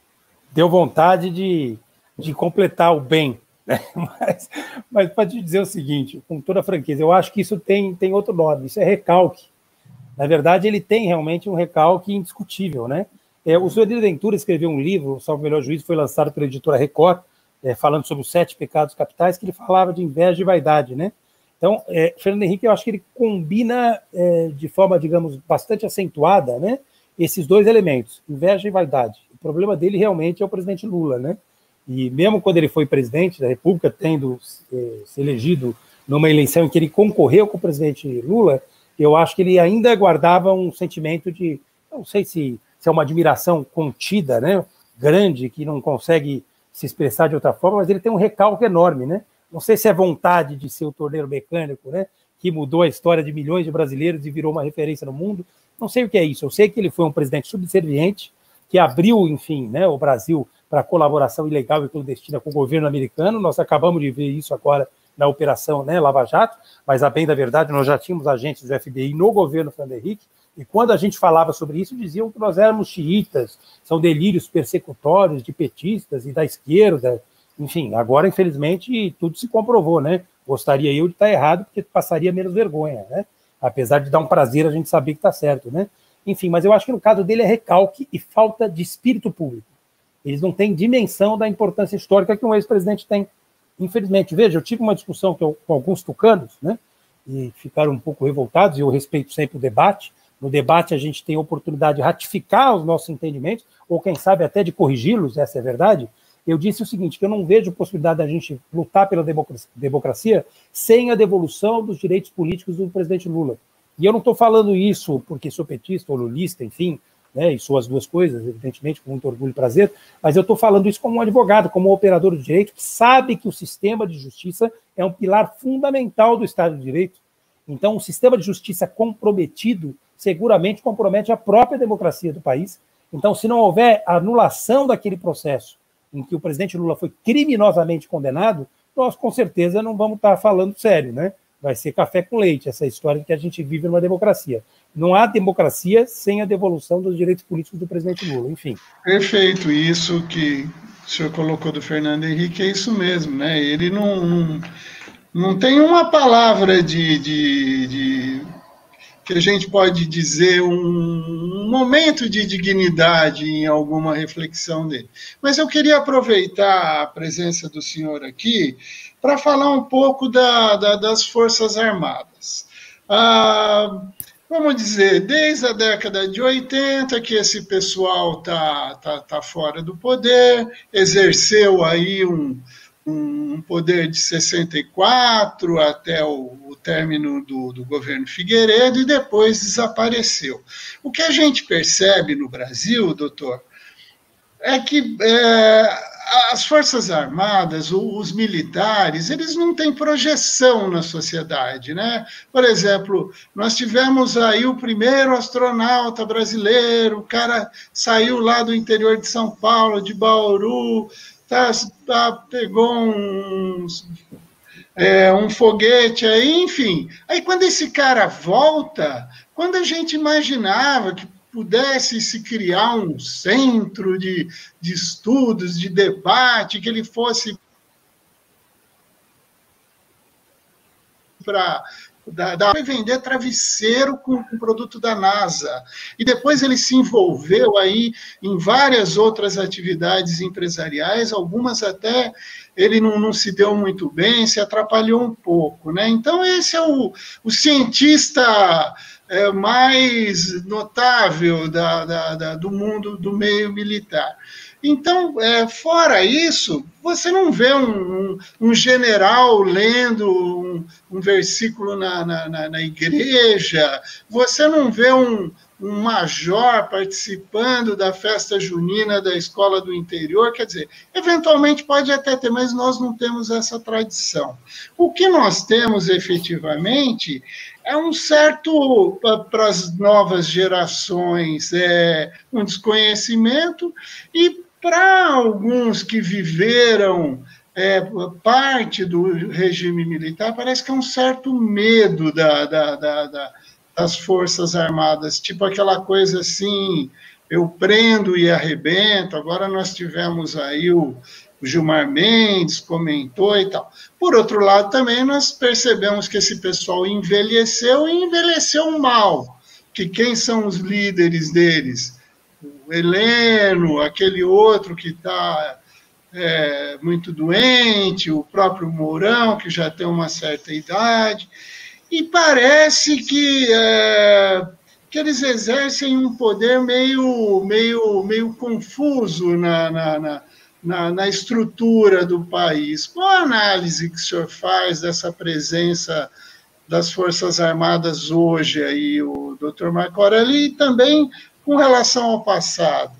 Deu vontade de, de completar o bem. Mas, mas para te dizer o seguinte, com toda a franqueza, eu acho que isso tem, tem outro nome, isso é recalque. Na verdade, ele tem realmente um recalque indiscutível, né? É, o Zuenir Ventura escreveu um livro, o Salvo Melhor Juízo, foi lançado pela editora Record, é, falando sobre os sete pecados capitais, que ele falava de inveja e vaidade, né? Então, é, Fernando Henrique, eu acho que ele combina é, de forma, digamos, bastante acentuada, né, esses dois elementos, inveja e vaidade. O problema dele realmente é o presidente Lula, né? E mesmo quando ele foi presidente da República, tendo eh, se elegido numa eleição em que ele concorreu com o presidente Lula, eu acho que ele ainda guardava um sentimento de, não sei se, se é uma admiração contida, né, grande, que não consegue se expressar de outra forma, mas ele tem um recalque enorme, né? Não sei se é vontade de ser o torneiro mecânico, né, que mudou a história de milhões de brasileiros e virou uma referência no mundo. Não sei o que é isso. Eu sei que ele foi um presidente subserviente, que abriu, enfim, né, o Brasil para colaboração ilegal e clandestina com o governo americano. Nós acabamos de ver isso agora na operação, né, Lava Jato, mas a bem da verdade nós já tínhamos agentes do F B I no governo Fernando Henrique, e quando a gente falava sobre isso, diziam que nós éramos xiitas, são delírios persecutórios de petistas e da esquerda. Enfim, agora, infelizmente, tudo se comprovou, né? Gostaria eu de estar errado, porque passaria menos vergonha, né? Apesar de dar um prazer a gente saber que está certo, né? Enfim, mas eu acho que no caso dele é recalque e falta de espírito público. Eles não têm dimensão da importância histórica que um ex-presidente tem. Infelizmente, veja, eu tive uma discussão com alguns tucanos, né? E ficaram um pouco revoltados, e eu respeito sempre o debate. No debate a gente tem a oportunidade de ratificar os nossos entendimentos, ou quem sabe até de corrigi-los, essa é a verdade. Eu disse o seguinte, que eu não vejo possibilidade da gente lutar pela democracia, democracia sem a devolução dos direitos políticos do presidente Lula. E eu não estou falando isso porque sou petista ou lulista, enfim, né, e sou as duas coisas, evidentemente, com muito orgulho e prazer, mas eu estou falando isso como um advogado, como um operador de direito, que sabe que o sistema de justiça é um pilar fundamental do Estado de Direito. Então, o sistema de justiça comprometido seguramente compromete a própria democracia do país. Então, se não houver anulação daquele processo em que o presidente Lula foi criminosamente condenado, nós, com certeza, não vamos estar falando sério, né? Vai ser café com leite, essa história de que a gente vive numa democracia. Não há democracia sem a devolução dos direitos políticos do presidente Lula, enfim. Perfeito, isso que o senhor colocou do Fernando Henrique é isso mesmo, né? Ele não, não, não tem uma palavra de, de, de que a gente pode dizer um, um momento de dignidade em alguma reflexão dele. Mas eu queria aproveitar a presença do senhor aqui para falar um pouco da, da, das Forças Armadas. Ah, vamos dizer, desde a década de oitenta que esse pessoal está tá, tá fora do poder, exerceu aí um, um poder de sessenta e quatro até o, o término do, do governo Figueiredo e depois desapareceu. O que a gente percebe no Brasil, doutor, é que é, as Forças Armadas, os militares, eles não têm projeção na sociedade, né? Por exemplo, nós tivemos aí o primeiro astronauta brasileiro, o cara saiu lá do interior de São Paulo, de Bauru, tá, tá, pegou um, é, um foguete aí, enfim. Aí quando esse cara volta, quando a gente imaginava que pudesse se criar um centro de, de estudos, de debate, que ele fosse para vender travesseiro com o produto da NASA. E depois ele se envolveu aí em várias outras atividades empresariais, algumas até ele não, não se deu muito bem, se atrapalhou um pouco, né? Então, esse é o, o cientista é, mais notável da, da, da, do mundo do meio militar. Então, é, fora isso, você não vê um, um, um general lendo um, um versículo na, na, na igreja, você não vê um, um major participando da festa junina da escola do interior, quer dizer, eventualmente pode até ter, mas nós não temos essa tradição. O que nós temos efetivamente é um certo, para as novas gerações, é, um desconhecimento, e para alguns que viveram é, parte do regime militar, parece que é um certo medo da, da, da, da, das Forças Armadas, tipo aquela coisa assim, eu prendo e arrebento. Agora nós tivemos aí o, o Gilmar Mendes, comentou e tal. Por outro lado, também nós percebemos que esse pessoal envelheceu e envelheceu mal, que quem são os líderes deles? O Heleno, aquele outro que está é, muito doente, o próprio Mourão, que já tem uma certa idade, e parece que, é, que eles exercem um poder meio, meio, meio confuso na, na, na, na, na estrutura do país. Qual a análise que o senhor faz dessa presença das Forças Armadas hoje, aí, o doutor Marco Aurélio, e também com relação ao passado?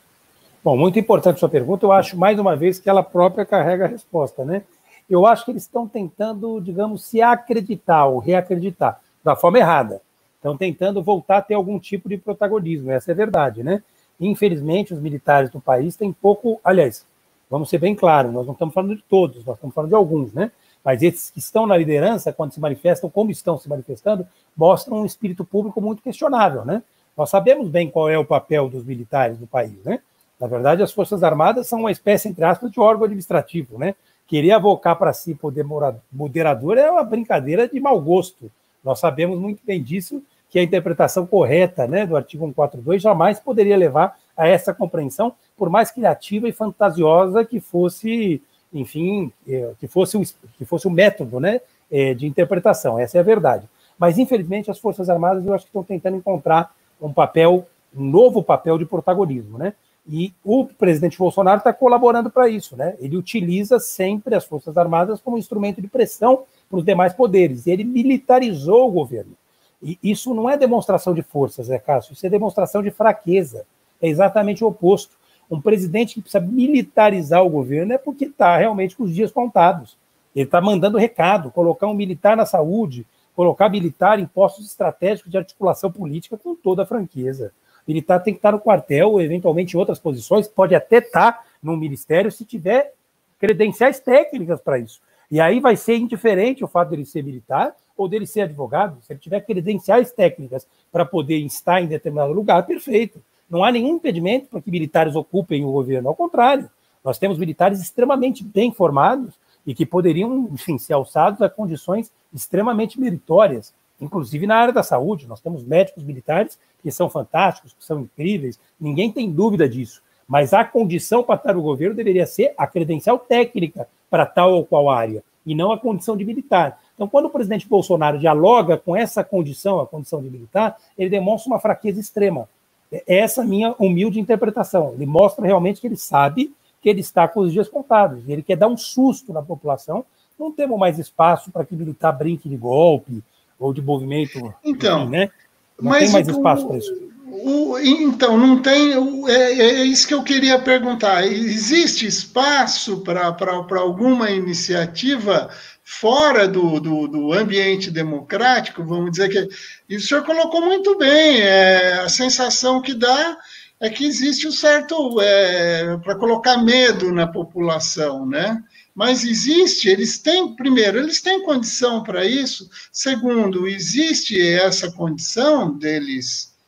Bom, muito importante a sua pergunta. Eu acho, mais uma vez, que ela própria carrega a resposta, né? Eu acho que eles estão tentando, digamos, se acreditar ou reacreditar da forma errada. Estão tentando voltar a ter algum tipo de protagonismo, essa é a verdade, né? Infelizmente, os militares do país têm pouco... Aliás, vamos ser bem claros, nós não estamos falando de todos, nós estamos falando de alguns, né? Mas esses que estão na liderança, quando se manifestam, como estão se manifestando, mostram um espírito público muito questionável, né? Nós sabemos bem qual é o papel dos militares no país, né? Na verdade, as Forças Armadas são uma espécie, entre aspas, de órgão administrativo, né? Querer avocar para si poder moderador é uma brincadeira de mau gosto. Nós sabemos muito bem disso, que a interpretação correta, né, do artigo cento e quarenta e dois jamais poderia levar a essa compreensão, por mais criativa e fantasiosa que fosse, enfim, que fosse o, que fosse o método, né, de interpretação. Essa é a verdade. Mas, infelizmente, as Forças Armadas, eu acho que estão tentando encontrar um papel, um novo papel de protagonismo, né? E o presidente Bolsonaro está colaborando para isso, né? Ele utiliza sempre as Forças Armadas como instrumento de pressão para os demais poderes. E ele militarizou o governo. E isso não é demonstração de força, Zé Cássio, isso é demonstração de fraqueza. É exatamente o oposto. Um presidente que precisa militarizar o governo é porque está realmente com os dias contados. Ele está mandando recado, colocar um militar na saúde, colocar militar em postos estratégicos de articulação política com toda a franqueza. O militar tem que estar no quartel, ou eventualmente em outras posições, pode até estar no ministério se tiver credenciais técnicas para isso. E aí vai ser indiferente o fato dele ser militar ou dele ser advogado. Se ele tiver credenciais técnicas para poder estar em determinado lugar, perfeito. Não há nenhum impedimento para que militares ocupem o governo. Ao contrário, nós temos militares extremamente bem formados e que poderiam, enfim, ser alçados a condições extremamente meritórias, inclusive na área da saúde. Nós temos médicos militares que são fantásticos, que são incríveis, ninguém tem dúvida disso. Mas a condição para estar no governo deveria ser a credencial técnica para tal ou qual área, e não a condição de militar. Então, quando o presidente Bolsonaro dialoga com essa condição, a condição de militar, ele demonstra uma fraqueza extrema. Essa é a minha humilde interpretação. Ele mostra realmente que ele sabe que ele está com os dias contados, e ele quer dar um susto na população. Não temos mais espaço para que o militar brinque de golpe ou de movimento. Então, enfim, né? Não mas tem mais o, espaço para isso. O, então, não tem. É, é isso que eu queria perguntar. Existe espaço para alguma iniciativa fora do, do, do ambiente democrático? Vamos dizer que. E o senhor colocou muito bem. É, a sensação que dá é que existe um certo. É, para colocar medo na população, né? Mas existe, eles têm, primeiro, eles têm condição para isso. Segundo, existe essa condição deles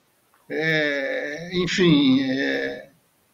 É, enfim... É...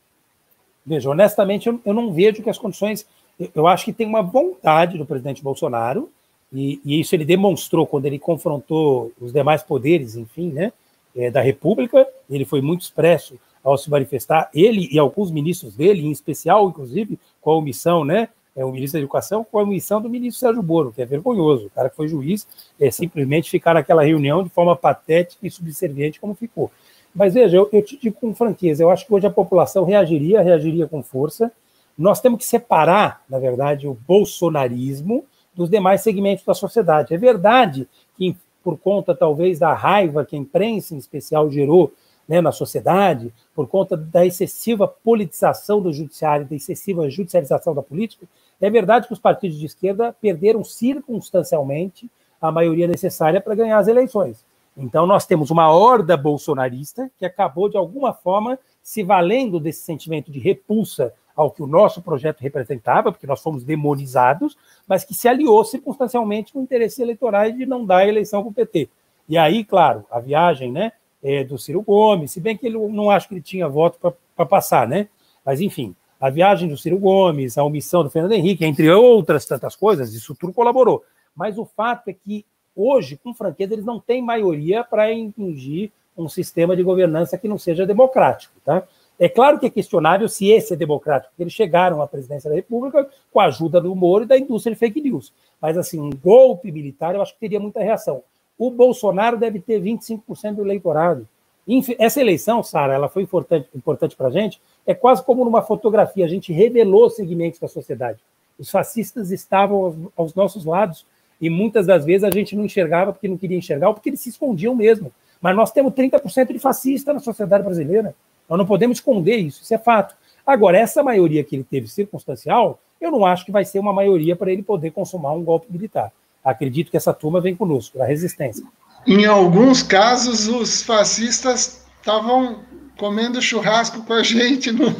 Veja, honestamente, eu, eu não vejo que as condições... Eu, eu acho que tem uma vontade do presidente Bolsonaro, e, e isso ele demonstrou quando ele confrontou os demais poderes, enfim, né, é, da República. Ele foi muito expresso ao se manifestar, ele e alguns ministros dele, em especial, inclusive, com a omissão, né, é, o ministro da Educação, com a omissão do ministro Sérgio Moro, que é vergonhoso. O cara que foi juiz é, simplesmente ficar naquela reunião de forma patética e subserviente como ficou. Mas veja, eu, eu te digo com franqueza, eu acho que hoje a população reagiria, reagiria com força. Nós temos que separar, na verdade, o bolsonarismo dos demais segmentos da sociedade. É verdade que, por conta, talvez, da raiva que a imprensa, em especial, gerou, né, na sociedade, por conta da excessiva politização do judiciário, da excessiva judicialização da política, é verdade que os partidos de esquerda perderam circunstancialmente a maioria necessária para ganhar as eleições. Então, nós temos uma horda bolsonarista que acabou, de alguma forma, se valendo desse sentimento de repulsa ao que o nosso projeto representava, porque nós fomos demonizados, mas que se aliou circunstancialmente com interesses eleitorais de não dar a eleição para o P T. E aí, claro, a viagem, né, é, do Ciro Gomes, se bem que ele não acho que ele tinha voto para passar, né? Mas, enfim, a viagem do Ciro Gomes, a omissão do Fernando Henrique, entre outras tantas coisas, isso tudo colaborou. Mas o fato é que, hoje, com franqueza, eles não têm maioria para impingir um sistema de governança que não seja democrático, tá? É claro que é questionável se esse é democrático, porque eles chegaram à presidência da República com a ajuda do Moro e da indústria de fake news. Mas, assim, um golpe militar, eu acho que teria muita reação. O Bolsonaro deve ter vinte e cinco por cento do eleitorado. Essa eleição, Sara, ela foi importante, importante para a gente, é quase como numa fotografia, a gente revelou segmentos da sociedade. Os fascistas estavam aos, aos nossos lados, e muitas das vezes a gente não enxergava porque não queria enxergar, ou porque eles se escondiam mesmo. Mas nós temos trinta por cento de fascista na sociedade brasileira. Nós não podemos esconder isso, isso é fato. Agora, essa maioria que ele teve circunstancial, eu não acho que vai ser uma maioria para ele poder consumar um golpe militar. Acredito que essa turma vem conosco, da resistência. Em alguns casos, os fascistas estavam comendo churrasco com a gente no,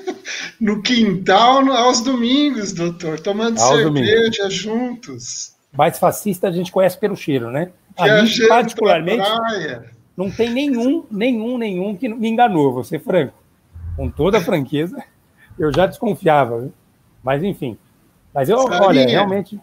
no quintal no, aos domingos, doutor, tomando aos cerveja domingos. Juntos. Mais fascista a gente conhece pelo cheiro, né? A mim, particularmente, não tem nenhum, nenhum, nenhum que me enganou, vou ser franco. Com toda a franqueza, eu já desconfiava. Viu? Mas, enfim. Mas eu, Sarinha. olha, realmente...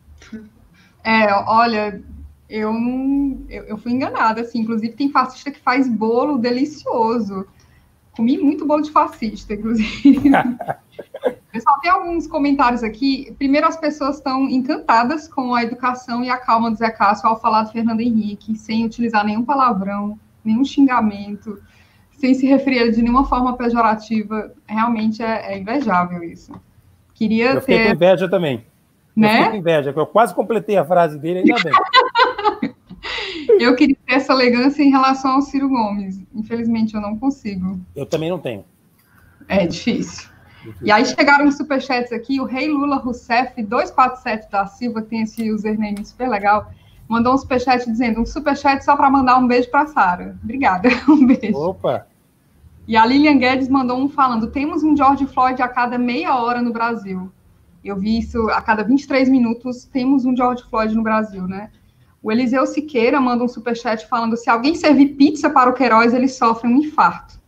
É, olha, eu, eu, eu fui enganada, assim. Inclusive, tem fascista que faz bolo delicioso. Comi muito bolo de fascista, inclusive. Pessoal, tem alguns comentários aqui. Primeiro, as pessoas estão encantadas com a educação e a calma do Zé Cássio ao falar do Fernando Henrique, sem utilizar nenhum palavrão, nenhum xingamento, sem se referir de nenhuma forma pejorativa. Realmente é, é invejável isso. Queria eu fiquei ter... com inveja também. Né? Eu fiquei com inveja, eu quase completei a frase dele, ainda bem. Eu queria ter essa elegância em relação ao Ciro Gomes. Infelizmente, eu não consigo. Eu também não tenho. É difícil. E aí chegaram os superchats aqui, o Rei Lula Rousseff dois quatro sete da Silva, que tem esse username super legal, mandou um superchat dizendo, um superchat só para mandar um beijo para a Sara. Obrigada, um beijo. Opa! E a Lilian Guedes mandou um falando, temos um George Floyd a cada meia hora no Brasil. Eu vi isso, a cada vinte e três minutos temos um George Floyd no Brasil, né? O Eliseu Siqueira manda um superchat falando, se alguém servir pizza para o Queiroz, ele sofre um infarto.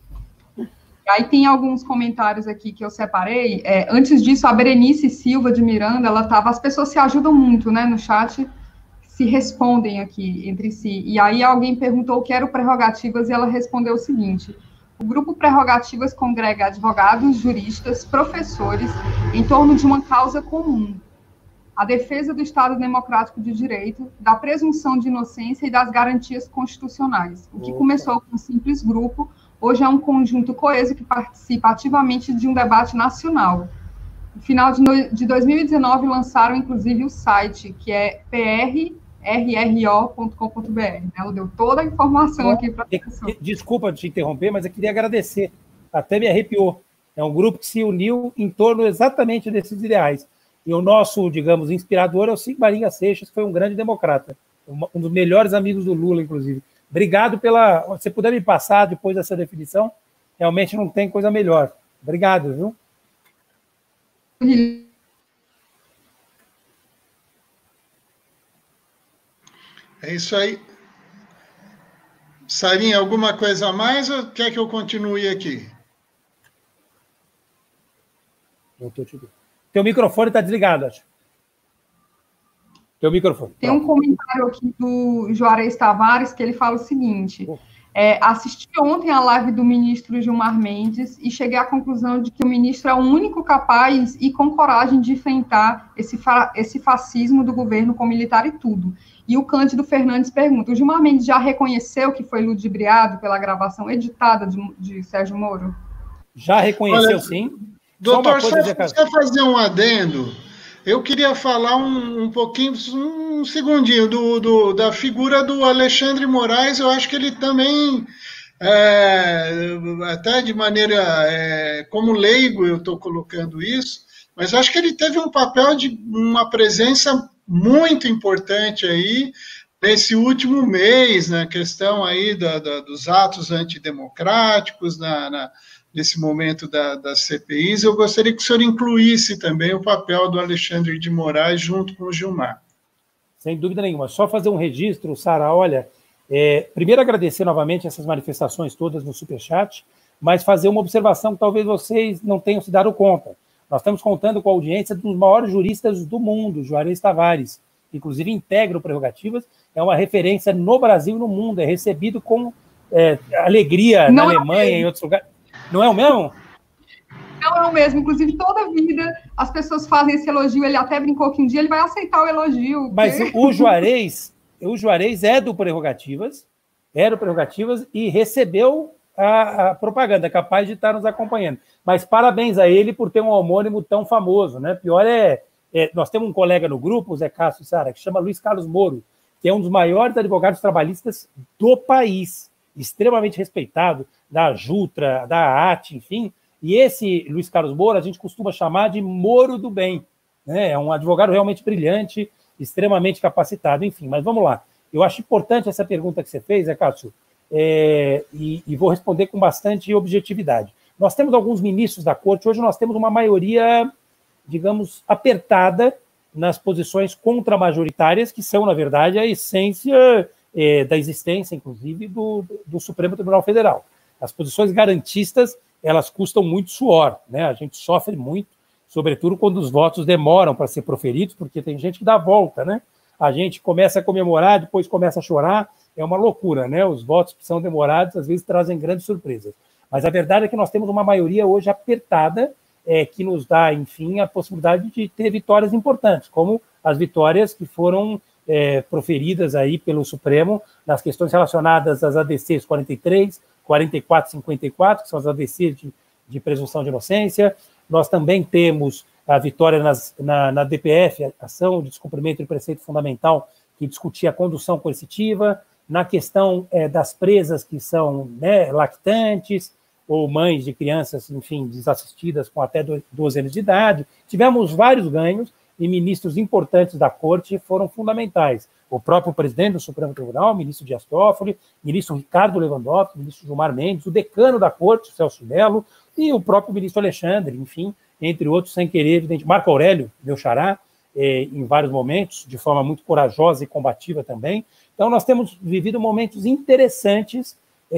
Aí tem alguns comentários aqui que eu separei. É, antes disso, a Berenice Silva de Miranda, ela estava... As pessoas se ajudam muito, né, no chat, se respondem aqui entre si. E aí alguém perguntou o que era o Prerrogativas e ela respondeu o seguinte: o grupo Prerrogativas congrega advogados, juristas, professores em torno de uma causa comum. A defesa do Estado Democrático de Direito, da presunção de inocência e das garantias constitucionais. O que começou com um simples grupo, hoje é um conjunto coeso que participa ativamente de um debate nacional. No final de dois mil e dezenove, lançaram, inclusive, o site, que é p r r r o ponto com ponto b r. Ela deu toda a informação aqui para a pessoa. Desculpa te interromper, mas eu queria agradecer. Até me arrepiou. É um grupo que se uniu em torno exatamente desses ideais. E o nosso, digamos, inspirador é o Sigmarinha Seixas, que foi um grande democrata. Um dos melhores amigos do Lula, inclusive. Obrigado pela... Se puder me passar depois dessa definição, realmente não tem coisa melhor. Obrigado, viu? É isso aí. Sarinha, alguma coisa a mais ou quer que eu continue aqui? Não tô te vendo. Teu microfone está desligado, acho. Teu microfone. Tem um comentário aqui do Juarez Tavares que ele fala o seguinte: é, assisti ontem a live do ministro Gilmar Mendes e cheguei à conclusão de que o ministro é o único capaz e com coragem de enfrentar esse, fa esse fascismo do governo com militar e tudo. E o Cândido Fernandes pergunta: o Gilmar Mendes já reconheceu que foi ludibriado pela gravação editada de, de Sérgio Moro? Já reconheceu, Olha, sim. Doutor, só, só fazer um adendo. Eu queria falar um, um pouquinho, um segundinho, do, do, da figura do Alexandre Moraes. Eu acho que ele também, é, até de maneira, é, como leigo eu estou colocando isso, mas acho que ele teve um papel de uma presença muito importante aí nesse último mês, na questão aí da, da, dos atos antidemocráticos, na, na nesse momento da, das C P Is. Eu gostaria que o senhor incluísse também o papel do Alexandre de Moraes junto com o Gilmar. Sem dúvida nenhuma. Só fazer um registro, Sara, olha, é, primeiro agradecer novamente essas manifestações todas no Superchat, mas fazer uma observação que talvez vocês não tenham se dado conta. Nós estamos contando com a audiência dos maiores juristas do mundo, Juarez Tavares, que inclusive integra o Prerrogativas, é uma referência no Brasil e no mundo, é recebido com é, alegria não na Alemanha e em outros lugares. Não é o mesmo? Não é o mesmo. Inclusive, toda vida as pessoas fazem esse elogio. Ele até brincou que um dia ele vai aceitar o elogio. Mas porque... o Juarez, o Juarez é do Prerrogativas, era do Prerrogativas e recebeu a, a propaganda, capaz de estar nos acompanhando. Mas parabéns a ele por ter um homônimo tão famoso, né? Pior é, é nós temos um colega no grupo, o Zé Cássio Sara, que chama Luiz Carlos Moro, que é um dos maiores advogados trabalhistas do país, extremamente respeitado, da Jutra, da A T, enfim, e esse Luiz Carlos Moro a gente costuma chamar de Moro do Bem, né? É um advogado realmente brilhante, extremamente capacitado, enfim, mas vamos lá. Eu acho importante essa pergunta que você fez, Zé Cássio, é, e, e vou responder com bastante objetividade. Nós temos alguns ministros da Corte, hoje nós temos uma maioria, digamos, apertada nas posições contramajoritárias, que são, na verdade, a essência é, da existência, inclusive, do, do Supremo Tribunal Federal. As posições garantistas, elas custam muito suor, né? A gente sofre muito, sobretudo quando os votos demoram para ser proferidos, porque tem gente que dá a volta, né? A gente começa a comemorar, depois começa a chorar, é uma loucura, né? Os votos que são demorados, às vezes, trazem grandes surpresas. Mas a verdade é que nós temos uma maioria hoje apertada, é, que nos dá, enfim, a possibilidade de ter vitórias importantes, como as vitórias que foram é, proferidas aí pelo Supremo nas questões relacionadas às A D Cs quarenta e três, quarenta e quatro e cinquenta e quatro, que são as A D Cs de, de presunção de inocência. Nós também temos a vitória nas, na, na D P F, ação de descumprimento de preceito fundamental, que discutia a condução coercitiva, na questão é, das presas que são, né, lactantes, ou mães de crianças, enfim, desassistidas com até doze anos de idade. Tivemos vários ganhos e ministros importantes da Corte foram fundamentais. O próprio presidente do Supremo Tribunal, o ministro Dias Toffoli, o ministro Ricardo Lewandowski, o ministro Gilmar Mendes, o decano da Corte, Celso Mello, e o próprio ministro Alexandre, enfim, entre outros, sem querer, evidente, Marco Aurélio, meu xará, eh, em vários momentos, de forma muito corajosa e combativa também. Então, nós temos vivido momentos interessantes,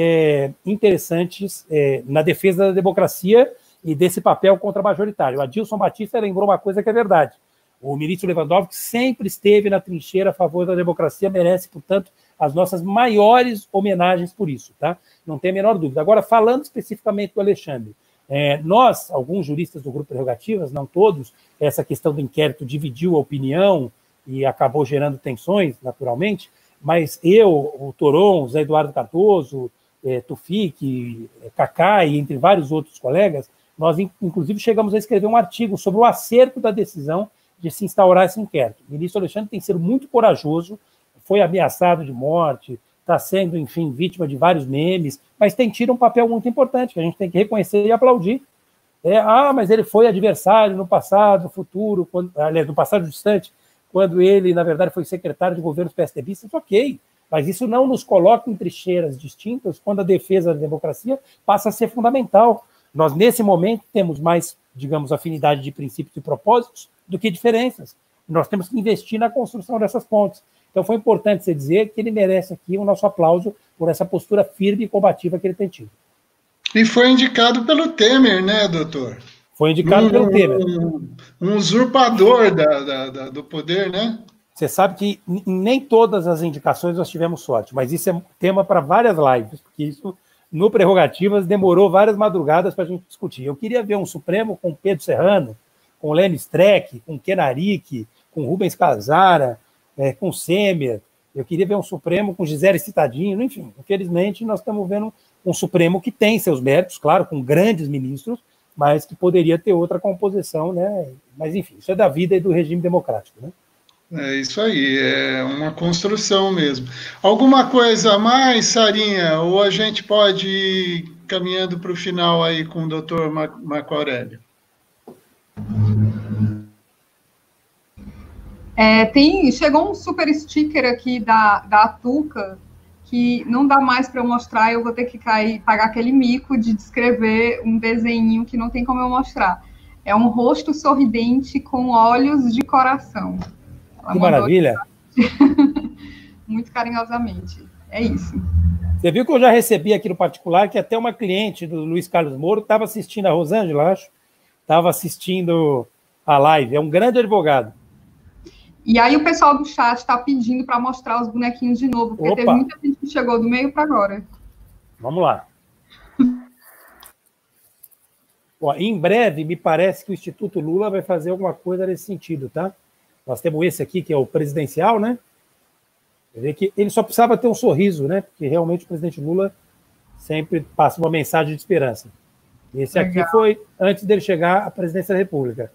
é, interessantes é, na defesa da democracia e desse papel contra-majoritário. O Adilson Batista lembrou uma coisa que é verdade. O ministro Lewandowski sempre esteve na trincheira a favor da democracia, merece, portanto, as nossas maiores homenagens por isso, tá? Não tem a menor dúvida. Agora, falando especificamente do Alexandre, é, nós, alguns juristas do Grupo Prerrogativas, não todos, essa questão do inquérito dividiu a opinião e acabou gerando tensões, naturalmente, mas eu, o Toron, o Zé Eduardo Cardoso, é, Tufik, é, Cacá e entre vários outros colegas, nós, inclusive, chegamos a escrever um artigo sobre o acerto da decisão de se instaurar esse inquérito. O ministro Alexandre tem sido muito corajoso, foi ameaçado de morte, está sendo, enfim, vítima de vários memes, mas tem tido um papel muito importante, que a gente tem que reconhecer e aplaudir. É, ah, mas ele foi adversário no passado, no futuro, quando, aliás, no passado distante, quando ele, na verdade, foi secretário de governos PSDBistas, ok, mas isso não nos coloca em trincheiras distintas quando a defesa da democracia passa a ser fundamental. Nós, nesse momento, temos mais, digamos, afinidade de princípios e propósitos do que diferenças. Nós temos que investir na construção dessas pontes. Então foi importante você dizer que ele merece aqui o nosso aplauso por essa postura firme e combativa que ele tem tido. E foi indicado pelo Temer, né, doutor? Foi indicado um, pelo Temer. Um, um usurpador da, da, da, do poder, né? Você sabe que em nem todas as indicações nós tivemos sorte, mas isso é tema para várias lives, porque isso, no Prerrogativas, demorou várias madrugadas para a gente discutir. Eu queria ver um Supremo com Pedro Serrano, com Lênin Streck, com Kenaric, com Rubens Casara, é, com Semer. Eu queria ver um Supremo com Gisele Citadino, enfim. Infelizmente, nós estamos vendo um Supremo que tem seus méritos, claro, com grandes ministros, mas que poderia ter outra composição, né? Mas, enfim, isso é da vida e do regime democrático, né? É isso aí, é uma construção mesmo. Alguma coisa a mais, Sarinha? Ou a gente pode ir caminhando para o final aí com o doutor Marco Aurélio? É, tem, chegou um super sticker aqui da, da Atuca, que não dá mais para eu mostrar, eu vou ter que cair, pagar aquele mico de descrever um desenho que não tem como eu mostrar. É um rosto sorridente com olhos de coração. Ela que maravilha! Muito carinhosamente. É isso. Você viu que eu já recebi aqui no particular que até uma cliente do Luiz Carlos Moro estava assistindo a Rosângela, acho, estava assistindo a live. É um grande advogado. E aí o pessoal do chat está pedindo para mostrar os bonequinhos de novo, porque Opa. Teve muita gente que chegou do meio para agora. Vamos lá. Ó, em breve, me parece que o Instituto Lula vai fazer alguma coisa nesse sentido, tá? Nós temos esse aqui, que é o presidencial, né? Quer dizer que ele só precisava ter um sorriso, né? Porque realmente o presidente Lula sempre passa uma mensagem de esperança. Esse Legal. Aqui foi antes dele chegar à presidência da República.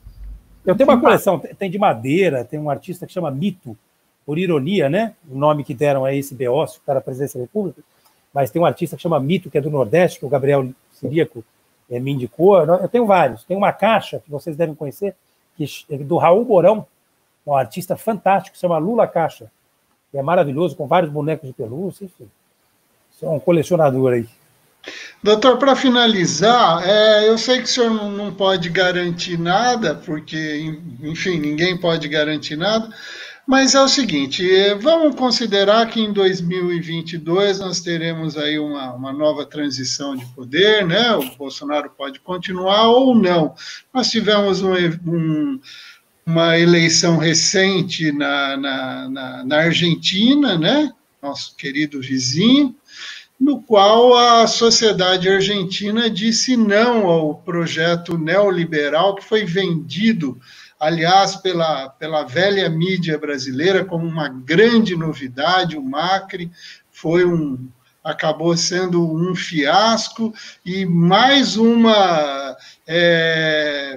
Eu tenho uma coleção, tem de madeira, tem um artista que chama Mito, por ironia, né? O nome que deram a esse Beócio, que está na presidência da República, mas tem um artista que chama Mito, que é do Nordeste, que o Gabriel Siriaco é, me indicou. Eu tenho vários. Tem uma caixa, que vocês devem conhecer, que é do Raul Borão, um artista fantástico, que se chama Lula Caixa, que é maravilhoso, com vários bonecos de pelúcia, enfim. Isso é um colecionador aí. Doutor, para finalizar, é, eu sei que o senhor não, não pode garantir nada, porque, enfim, ninguém pode garantir nada, mas é o seguinte, vamos considerar que em dois mil e vinte e dois nós teremos aí uma, uma nova transição de poder, né? O Bolsonaro pode continuar ou não. Nós tivemos um, um, uma eleição recente na, na, na, na Argentina, né? Nosso querido vizinho, no qual a sociedade argentina disse não ao projeto neoliberal que foi vendido, aliás, pela, pela velha mídia brasileira como uma grande novidade. O Macri foi um, acabou sendo um fiasco e mais uma, é,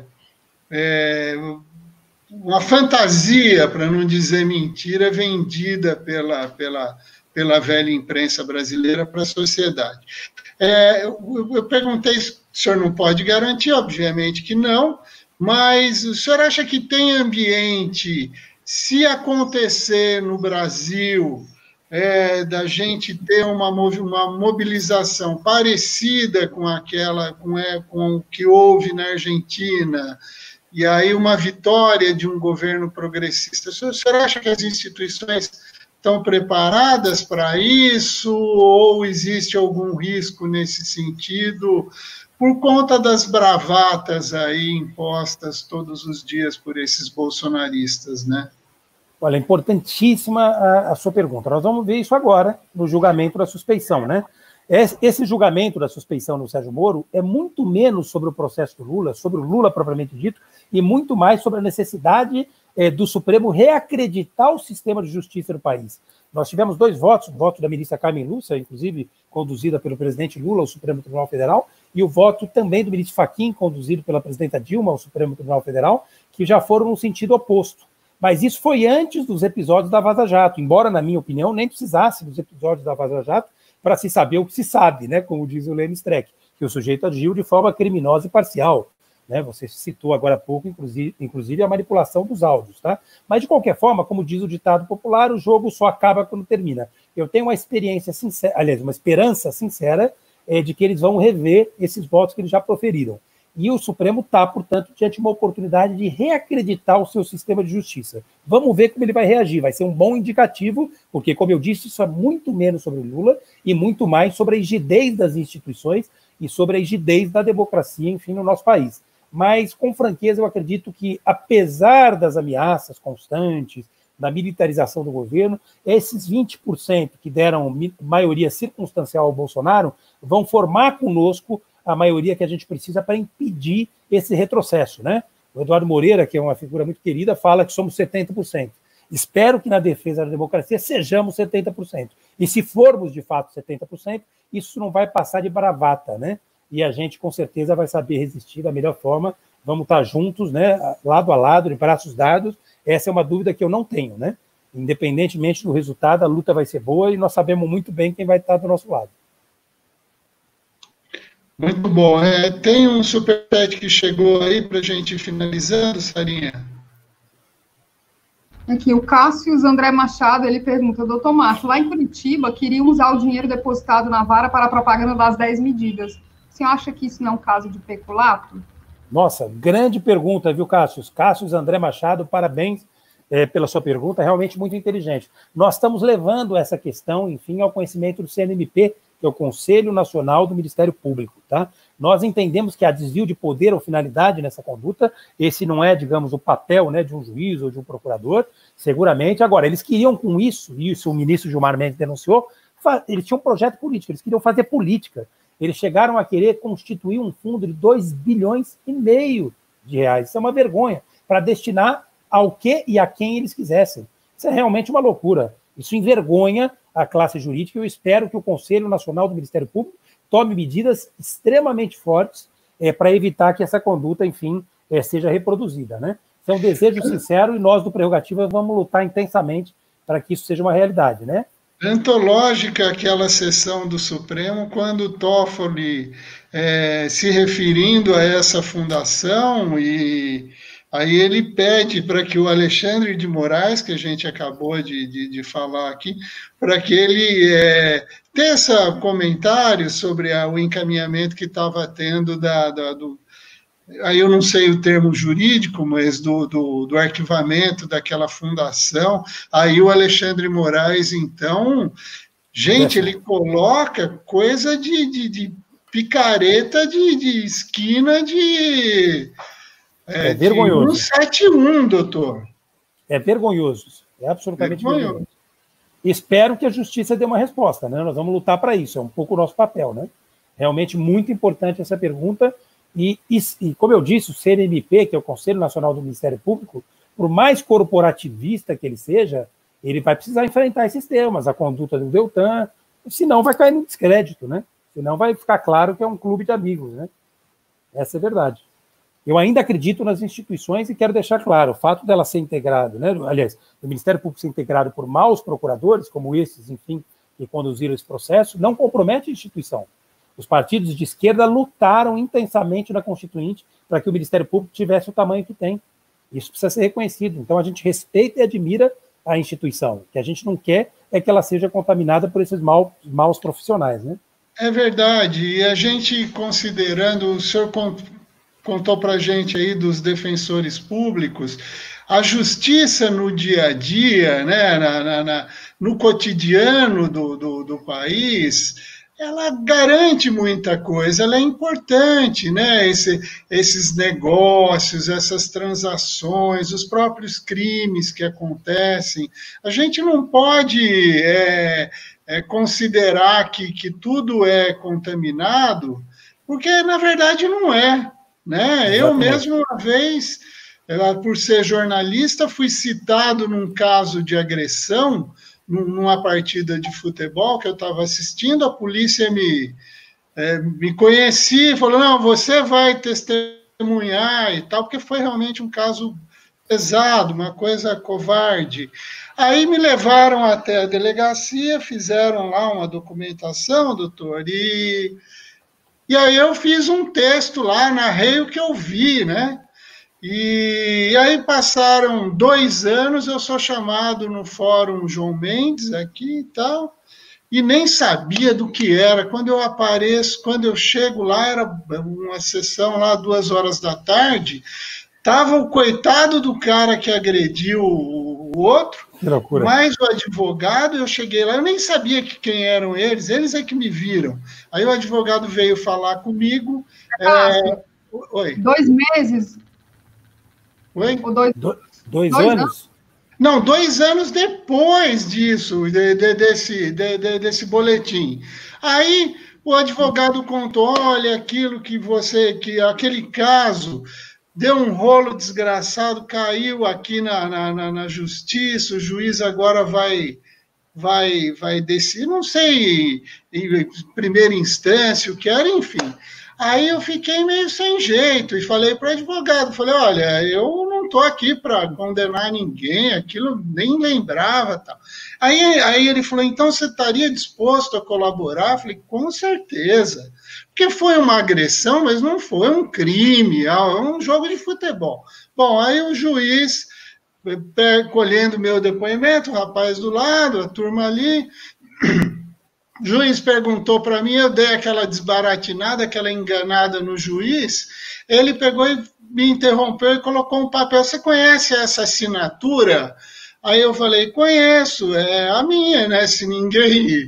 é, uma fantasia, para não dizer mentira, vendida pela... pela pela velha imprensa brasileira para a sociedade. É, eu, eu perguntei se o senhor não pode garantir, obviamente que não, mas o senhor acha que tem ambiente, se acontecer no Brasil, é, da gente ter uma, uma mobilização parecida com aquela, com, é, com o que houve na Argentina, e aí uma vitória de um governo progressista, o senhor, o senhor acha que as instituições estão preparadas para isso, ou existe algum risco nesse sentido, por conta das bravatas aí impostas todos os dias por esses bolsonaristas, né? Olha, importantíssima a, a sua pergunta. Nós vamos ver isso agora, no julgamento da suspeição, né? Esse julgamento da suspeição no Sérgio Moro é muito menos sobre o processo do Lula, sobre o Lula propriamente dito, e muito mais sobre a necessidade é, do Supremo reacreditar o sistema de justiça do país. Nós tivemos dois votos, o voto da ministra Carmen Lúcia, inclusive conduzida pelo presidente Lula ao Supremo Tribunal Federal, e o voto também do ministro Fachin, conduzido pela presidenta Dilma ao Supremo Tribunal Federal, que já foram no sentido oposto. Mas isso foi antes dos episódios da Vaza Jato, embora, na minha opinião, nem precisasse dos episódios da Vaza Jato para se saber o que se sabe, né? Como diz o Lênin Streck, que o sujeito agiu de forma criminosa e parcial. Né? Você citou agora há pouco, inclusive, inclusive, a manipulação dos áudios. Tá? Mas, de qualquer forma, como diz o ditado popular, o jogo só acaba quando termina. Eu tenho uma experiência sincera, aliás, uma esperança sincera é, de que eles vão rever esses votos que eles já proferiram. E o Supremo está, portanto, diante de uma oportunidade de reacreditar o seu sistema de justiça. Vamos ver como ele vai reagir. Vai ser um bom indicativo, porque, como eu disse, isso é muito menos sobre o Lula e muito mais sobre a rigidez das instituições e sobre a rigidez da democracia, enfim, no nosso país. Mas, com franqueza, eu acredito que, apesar das ameaças constantes, da militarização do governo, esses vinte por cento que deram maioria circunstancial ao Bolsonaro vão formar conosco a maioria que a gente precisa para impedir esse retrocesso, né? O Eduardo Moreira, que é uma figura muito querida, fala que somos setenta por cento. Espero que na defesa da democracia sejamos setenta por cento. E se formos, de fato, setenta por cento, isso não vai passar de bravata, né? E a gente, com certeza, vai saber resistir da melhor forma. Vamos estar juntos, né? Lado a lado, de braços dados. Essa é uma dúvida que eu não tenho, né? Independentemente do resultado, a luta vai ser boa e nós sabemos muito bem quem vai estar do nosso lado. Muito bom. É, tem um superchat que chegou aí para a gente ir finalizando, Sarinha. Aqui, o Cássio André Machado, ele pergunta, doutor Márcio, lá em Curitiba, queriam usar o dinheiro depositado na vara para a propaganda das dez medidas. Você acha que isso não é um caso de peculato? Nossa, grande pergunta, viu, Cássio? Cássio André Machado, parabéns é, pela sua pergunta, é realmente muito inteligente. Nós estamos levando essa questão, enfim, ao conhecimento do C N M P, que é o Conselho Nacional do Ministério Público, tá? Nós entendemos que há desvio de poder ou finalidade nessa conduta, esse não é, digamos, o papel, né, de um juiz ou de um procurador, seguramente. Agora, eles queriam com isso, e isso o ministro Gilmar Mendes denunciou, eles tinham um projeto político, eles queriam fazer política. Eles chegaram a querer constituir um fundo de dois bilhões e meio de reais. Isso é uma vergonha, para destinar ao que e a quem eles quisessem. Isso é realmente uma loucura. Isso envergonha a classe jurídica. Eu espero que o Conselho Nacional do Ministério Público tome medidas extremamente fortes é, para evitar que essa conduta, enfim, é, seja reproduzida, né? Isso é um desejo sincero e nós do Prerrogativa vamos lutar intensamente para que isso seja uma realidade, né? Antológica aquela sessão do Supremo, quando Toffoli, é, se referindo a essa fundação, e aí ele pede para que o Alexandre de Moraes, que a gente acabou de, de, de falar aqui, para que ele é, teça comentários sobre a, o encaminhamento que estava tendo da, da, do... Aí eu não sei o termo jurídico, mas do, do, do arquivamento daquela fundação. Aí o Alexandre Moraes, então, gente, ele coloca coisa de, de, de picareta de, de esquina de... É, é vergonhoso. cento e setenta e um, doutor. É vergonhoso. É absolutamente vergonhoso. vergonhoso. Espero que a justiça dê uma resposta, né? Nós vamos lutar para isso. É um pouco o nosso papel, né? Realmente muito importante essa pergunta. E, e, e, como eu disse, o C N M P, que é o Conselho Nacional do Ministério Público, por mais corporativista que ele seja, ele vai precisar enfrentar esses temas, a conduta do Deltan, senão vai cair no descrédito, né? Senão vai ficar claro que é um clube de amigos, né? Essa é a verdade. Eu ainda acredito nas instituições e quero deixar claro, o fato dela ser integrado, né? Aliás, o Ministério Público ser integrado por maus procuradores, como esses, enfim, que conduziram esse processo, não compromete a instituição. Os partidos de esquerda lutaram intensamente na Constituinte para que o Ministério Público tivesse o tamanho que tem. Isso precisa ser reconhecido. Então, a gente respeita e admira a instituição. O que a gente não quer é que ela seja contaminada por esses maus, maus profissionais, né? É verdade. E a gente, considerando, o senhor contou para a gente aí dos defensores públicos, a justiça no dia a dia, né, na, na, na, no cotidiano do, do, do país... ela garante muita coisa, ela é importante, né? Esse, esses negócios, essas transações, os próprios crimes que acontecem. A gente não pode é, é, considerar que, que tudo é contaminado, porque, na verdade, não é, né? Eu mesmo, uma vez, por ser jornalista, fui citado num caso de agressão numa partida de futebol que eu estava assistindo, a polícia me, é, me conhecia e falou, não, você vai testemunhar e tal, porque foi realmente um caso pesado, uma coisa covarde. Aí me levaram até a delegacia, fizeram lá uma documentação, doutor, e, e aí eu fiz um texto lá, narrei o que eu vi, né? E aí passaram dois anos, eu sou chamado no Fórum João Mendes aqui e tal, e nem sabia do que era. Quando eu apareço, quando eu chego lá, era uma sessão lá, duas horas da tarde, estava o coitado do cara que agrediu o outro, que loucura. Mais o advogado. Eu cheguei lá, eu nem sabia que quem eram eles, eles é que me viram. Aí o advogado veio falar comigo. É... Oi. Dois meses? Oi? Dois, Do, dois, dois anos? anos? Não, dois anos depois disso, de, de, desse, de, de, desse boletim. Aí o advogado contou, olha, aquilo que você, que aquele caso deu um rolo desgraçado, caiu aqui na, na, na justiça, o juiz agora vai, vai, vai decidir, não sei, em primeira instância, o que era, enfim. Aí eu fiquei meio sem jeito e falei para o advogado, falei, olha, eu não estou aqui para condenar ninguém, aquilo nem lembrava. Tal. Aí, aí ele falou, então você estaria disposto a colaborar? Eu falei, com certeza, porque foi uma agressão, mas não foi um crime, é um jogo de futebol. Bom, aí o juiz, colhendo meu depoimento, o rapaz do lado, a turma ali... O juiz perguntou para mim, eu dei aquela desbaratinada, aquela enganada no juiz, ele pegou e me interrompeu e colocou um papel, você conhece essa assinatura? Aí eu falei, conheço, é a minha, né, se ninguém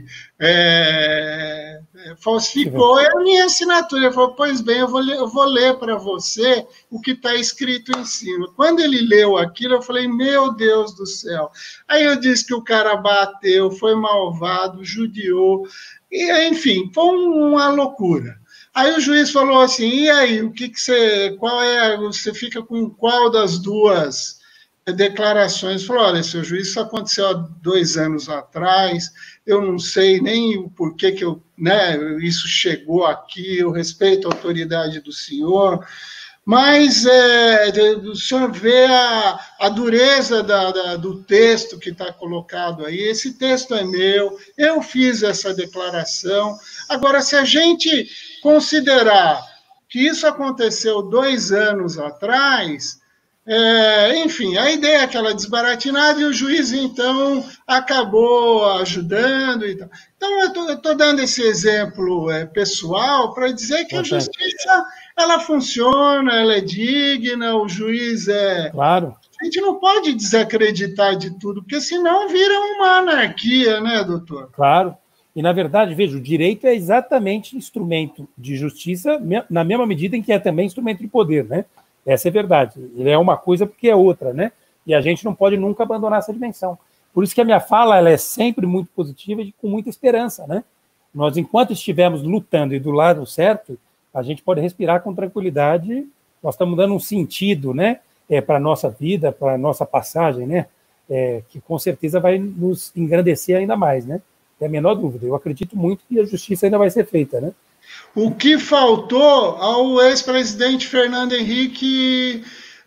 é, falsificou, é a minha assinatura. Ele falou, pois bem, eu vou ler, eu vou ler para você o que está escrito em cima. Quando ele leu aquilo, eu falei, meu Deus do céu. Aí eu disse que o cara bateu, foi malvado, judiou, e, enfim, foi uma loucura. Aí o juiz falou assim, e aí, o que, que você, qual é, você fica com qual das duas declarações? Falou, olha, seu juiz, isso aconteceu há dois anos atrás, eu não sei nem o porquê que eu, né, isso chegou aqui, eu respeito a autoridade do senhor, mas é, o senhor vê a, a dureza da, da, do texto que está colocado aí, esse texto é meu, eu fiz essa declaração. Agora, se a gente considerar que isso aconteceu dois anos atrás... É, enfim, a ideia é aquela desbaratinada e o juiz, então, acabou ajudando. E tal. Então, eu estou dando esse exemplo é, pessoal para dizer que a justiça, ela funciona, ela é digna, o juiz é... Claro. A gente não pode desacreditar de tudo, porque senão vira uma anarquia, né, doutor? Claro. E, na verdade, veja, o direito é exatamente instrumento de justiça, na mesma medida em que é também instrumento de poder, né? Essa é verdade. Ele é uma coisa porque é outra, né? E a gente não pode nunca abandonar essa dimensão. Por isso que a minha fala ela é sempre muito positiva e com muita esperança, né? Nós, enquanto estivermos lutando e do lado certo, a gente pode respirar com tranquilidade. Nós estamos dando um sentido, né? É, para a nossa vida, para a nossa passagem, né? É, que com certeza vai nos engrandecer ainda mais, né? Tem a menor dúvida. Eu acredito muito que a justiça ainda vai ser feita, né? O que faltou ao ex-presidente Fernando Henrique,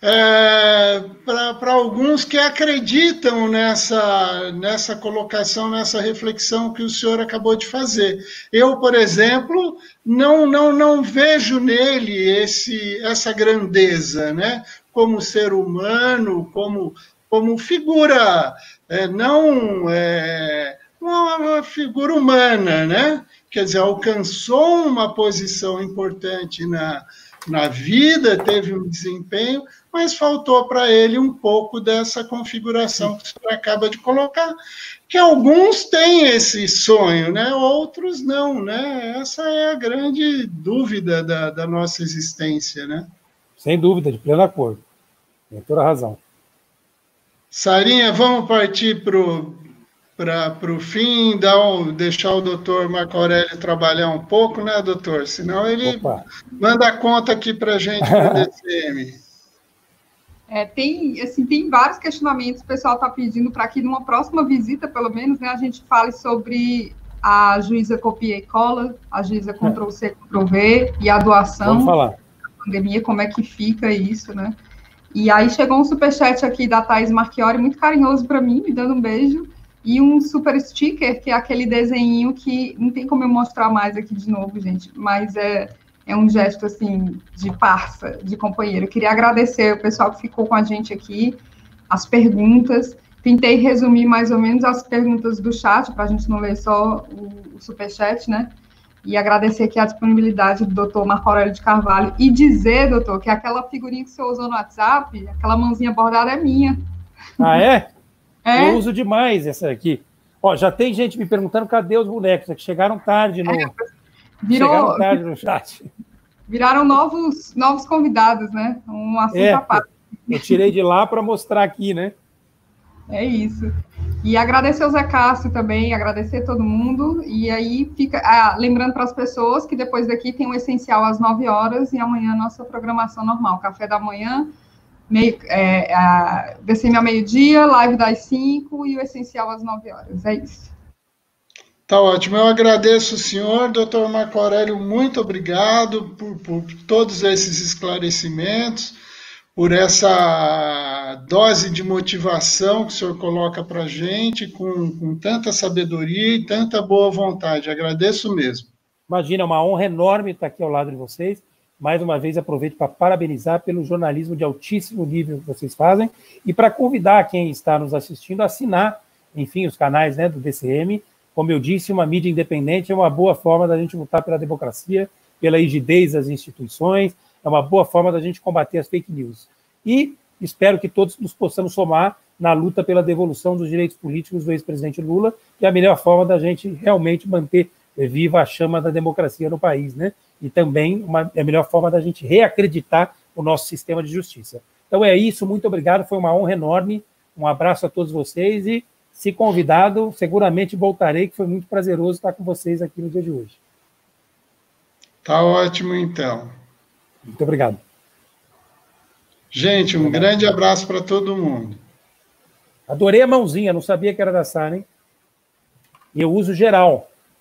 é, para alguns que acreditam nessa, nessa colocação, nessa reflexão que o senhor acabou de fazer. Eu, por exemplo, não, não, não vejo nele esse, essa grandeza, né? Como ser humano, como, como figura, é, não é, uma figura humana, né? Quer dizer, alcançou uma posição importante na, na vida, teve um desempenho, mas faltou para ele um pouco dessa configuração que o senhor acaba de colocar, que alguns têm esse sonho, né? Outros não, né? Essa é a grande dúvida da, da nossa existência, né? Sem dúvida, de pleno acordo. Tem toda a razão. Sarinha, vamos partir para o para o fim, dar um, deixar o doutor Marco Aurélio trabalhar um pouco, né, doutor? Senão ele Opa. manda a conta aqui para a gente, para o D C M. É, tem, assim, tem vários questionamentos, o pessoal está pedindo para que numa próxima visita, pelo menos, né, a gente fale sobre a juíza copia e cola, a juíza Ctrl-C, Ctrl-V e a doação. Vamos falar. Da pandemia, como é que fica isso, né? E aí chegou um superchat aqui da Thaís Marchiori, muito carinhoso para mim, me dando um beijo. E um super sticker, que é aquele desenho que não tem como eu mostrar mais aqui de novo, gente, mas é, é um gesto, assim, de parça, de companheiro. Eu queria agradecer o pessoal que ficou com a gente aqui, as perguntas, tentei resumir mais ou menos as perguntas do chat, para a gente não ler só o, o superchat, né? E agradecer aqui a disponibilidade do doutor Marco Aurélio de Carvalho. E dizer, doutor, que aquela figurinha que você usou no WhatsApp, aquela mãozinha bordada é minha. Ah, é? É? Eu uso demais essa aqui. Ó, já tem gente me perguntando cadê os bonecos, é que chegaram tarde no, é, virou, chegaram tarde no chat. Viraram novos, novos convidados, né? Um assunto é, à parte. Eu tirei de lá para mostrar aqui, né? É isso. E agradecer ao Zé Cássio também, agradecer todo mundo. E aí fica. Ah, lembrando para as pessoas que depois daqui tem o Essencial às nove horas e amanhã a nossa programação normal. Café da manhã, meio, é, a, D C M ao meio-dia, live das cinco e o Essencial às nove horas. É isso. Tá ótimo. Eu agradeço o senhor, doutor Marco Aurélio, muito obrigado por, por todos esses esclarecimentos, por essa dose de motivação que o senhor coloca para a gente, com, com tanta sabedoria e tanta boa vontade. Agradeço mesmo. Imagina, é uma honra enorme estar aqui ao lado de vocês. Mais uma vez, aproveito para parabenizar pelo jornalismo de altíssimo nível que vocês fazem e para convidar quem está nos assistindo a assinar, enfim, os canais, né, do D C M. Como eu disse, uma mídia independente é uma boa forma da gente lutar pela democracia, pela rigidez das instituições, é uma boa forma da gente combater as fake news. E espero que todos nos possamos somar na luta pela devolução dos direitos políticos do ex-presidente Lula, que é a melhor forma da gente realmente manter viva a chama da democracia no país, né? E também uma, é a melhor forma da gente reacreditar o nosso sistema de justiça. Então é isso, muito obrigado, foi uma honra enorme, um abraço a todos vocês e, se convidado, seguramente voltarei, que foi muito prazeroso estar com vocês aqui no dia de hoje. Tá ótimo, então. Muito obrigado. Gente, um obrigado. Grande abraço para todo mundo. Adorei a mãozinha, não sabia que era da Sara, hein? E eu uso geral.